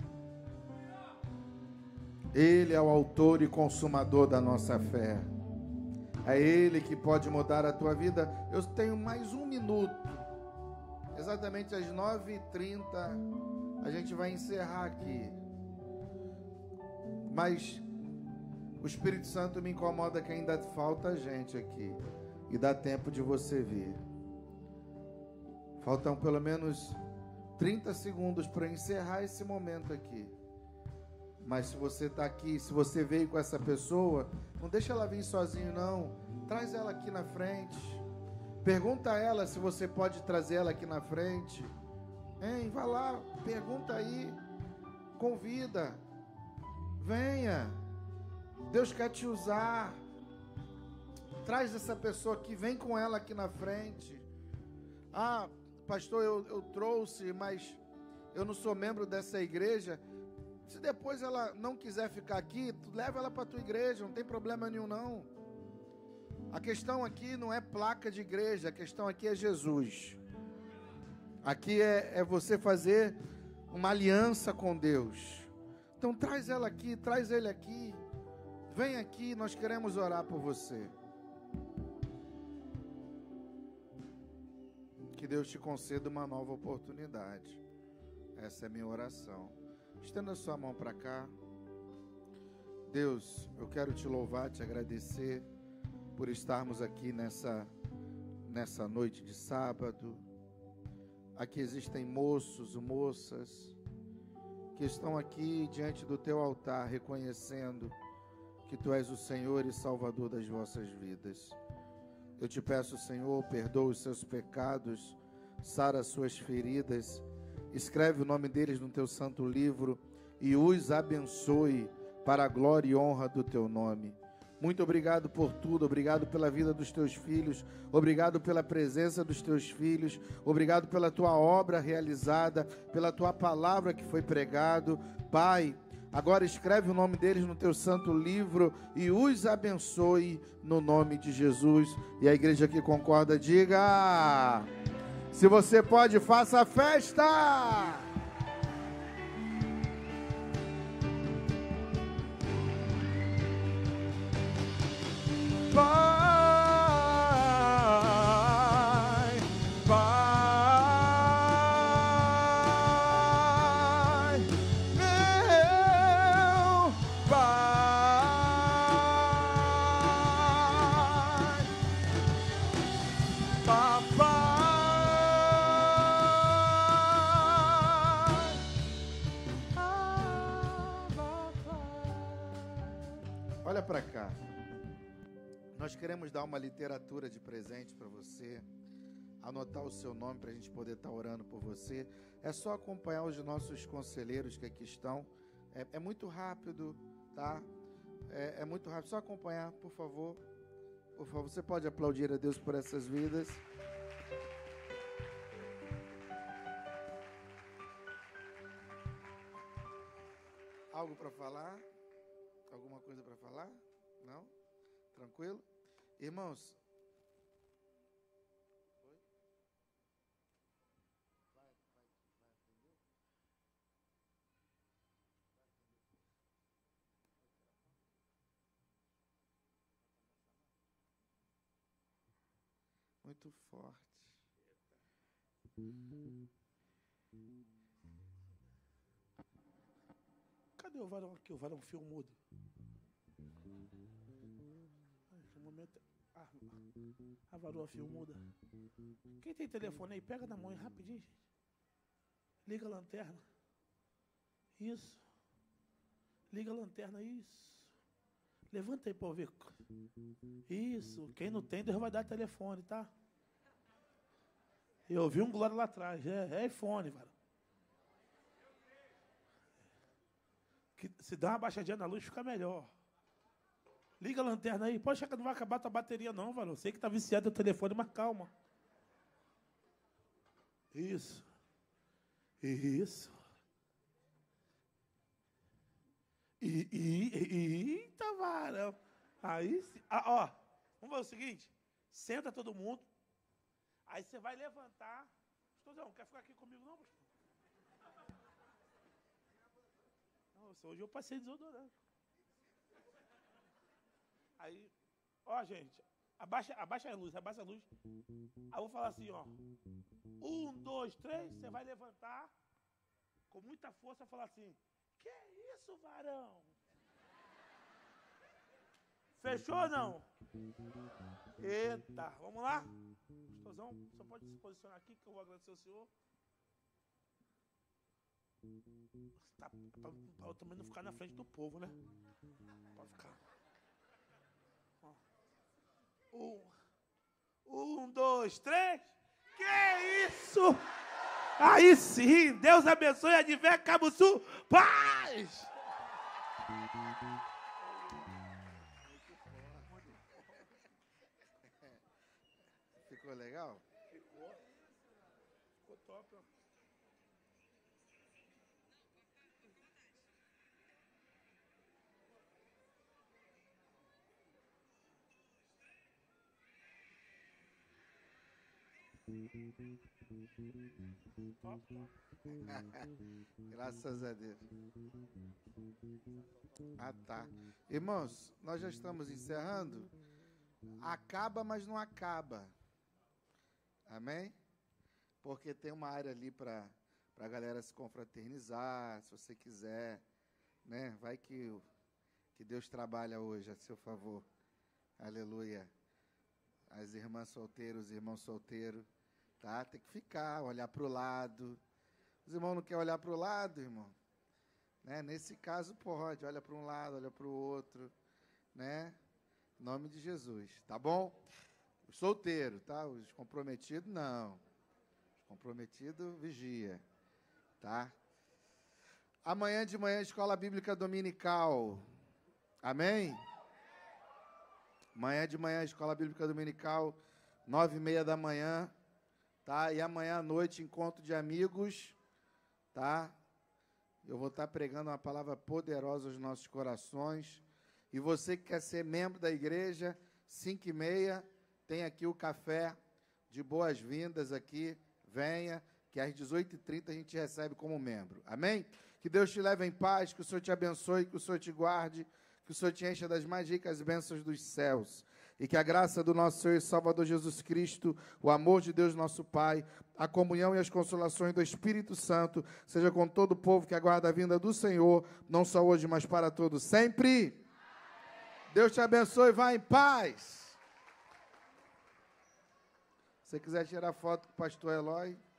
Ele é o autor e consumador da nossa fé. É Ele que pode mudar a tua vida. Eu tenho mais um minuto. Exatamente às nove e trinta a gente vai encerrar aqui. Mas o Espírito Santo me incomoda que ainda falta gente aqui. E dá tempo de você vir. Faltam pelo menos trinta segundos para encerrar esse momento aqui. Mas se você está aqui, se você veio com essa pessoa, não deixa ela vir sozinho não. Traz ela aqui na frente. Pergunta a ela se você pode trazer ela aqui na frente. Hein, vai lá, pergunta aí. Convida. Venha. Deus quer te usar. Traz essa pessoa aqui, vem com ela aqui na frente. Ah, pastor, eu, eu trouxe, mas eu não sou membro dessa igreja. Se depois ela não quiser ficar aqui, tu leva ela para a tua igreja, não tem problema nenhum não. A questão aqui não é placa de igreja, a questão aqui é Jesus. Aqui é, é você fazer uma aliança com Deus. Então traz ela aqui, traz ele aqui. Vem aqui, nós queremos orar por você. Que Deus te conceda uma nova oportunidade. Essa é a minha oração. Estenda a sua mão para cá. Deus, eu quero te louvar, te agradecer por estarmos aqui nessa, nessa noite de sábado. Aqui existem moços, moças, que estão aqui diante do teu altar, reconhecendo que tu és o Senhor e Salvador das vossas vidas. Eu te peço, Senhor, perdoa os seus pecados, sara as suas feridas, escreve o nome deles no teu santo livro e os abençoe para a glória e honra do teu nome. Muito obrigado por tudo, obrigado pela vida dos teus filhos, obrigado pela presença dos teus filhos, obrigado pela tua obra realizada, pela tua palavra que foi pregado. Pai, agora escreve o nome deles no teu santo livro e os abençoe no nome de Jesus. E a igreja que concorda, diga: se você pode, faça a festa! Pai, Pai, meu Pai, Papai, Nós queremos dar uma literatura de presente para você, anotar o seu nome para a gente poder estar orando por você. É só acompanhar os nossos conselheiros que aqui estão. É, é muito rápido, tá? É, é muito rápido. Só acompanhar, por favor. Por favor, você pode aplaudir a Deus por essas vidas. Algo para falar? Alguma coisa para falar? Não? Tranquilo? Irmãos, muito forte. Cadê o varão aqui? O varão fio mudo. Ai, que momento. Ah, a varoa fio muda. Quem tem telefone aí, pega na mão aí rapidinho, gente. Liga a lanterna. Isso. Liga a lanterna, isso. Levanta aí pra eu ver. Isso. Quem não tem, Deus vai dar telefone, tá? Eu ouvi um glória lá atrás. É, é iPhone, varão. Que, se dá uma baixadinha na luz, fica melhor. Liga a lanterna aí. Pode achar que não vai acabar a tua bateria, não, varão. Sei que tá viciado no telefone, mas calma. Isso. Isso. E, e, eita, varão. Aí, ah, ó, vamos fazer o seguinte. Senta todo mundo. Aí você vai levantar. Gostosão, quer ficar aqui comigo, não, pastor? Nossa, hoje eu passei desodorante. Aí, ó, gente, abaixa, abaixa a luz, abaixa a luz. Aí eu vou falar assim, ó. Um, dois, três, você vai levantar com muita força e falar assim, que isso, varão? Fechou ou não? Eita, vamos lá? Gostosão, só pode se posicionar aqui que eu vou agradecer ao senhor. Tá, pra, pra eu também não ficar na frente do povo, né? Pode ficar. Ó. Um, um, dois, três. Que isso? Aí sim, Deus abençoe a Divé Cabuçu. Paz! Ficou legal? Ficou. Ficou top, ó. Top, top. Graças a Deus. Ah, tá. Irmãos, nós já estamos encerrando. Acaba, mas não acaba. Amém? Porque tem uma área ali para a galera se confraternizar, se você quiser, né? Vai que, o- que Deus trabalha hoje a seu favor. Aleluia. As irmãs solteiras, os irmãos solteiros, tá? Tem que ficar, olhar para o lado. Os irmãos não querem olhar para o lado, irmão? Né? Nesse caso, pode. Olha para um lado, olha para o outro, né? Em nome de Jesus, tá bom? Os solteiros, tá? Os comprometidos, não. Os comprometidos, vigia, tá? Amanhã de manhã, Escola Bíblica Dominical. Amém? Amanhã de manhã, Escola Bíblica Dominical, nove e meia da manhã, tá? E amanhã à noite, encontro de amigos, tá? Eu vou estar pregando uma palavra poderosa aos nossos corações. E você que quer ser membro da igreja, cinco e meia, tem aqui o café de boas-vindas aqui, venha, que às dezoito e trinta a gente recebe como membro. Amém? Que Deus te leve em paz, que o Senhor te abençoe, que o Senhor te guarde, que o Senhor te encha das mais ricas bênçãos dos céus. E que a graça do nosso Senhor e Salvador Jesus Cristo, o amor de Deus nosso Pai, a comunhão e as consolações do Espírito Santo, seja com todo o povo que aguarda a vinda do Senhor, não só hoje, mas para todos sempre. Amém. Deus te abençoe, vá em paz. Se você quiser tirar foto com o pastor Eloy.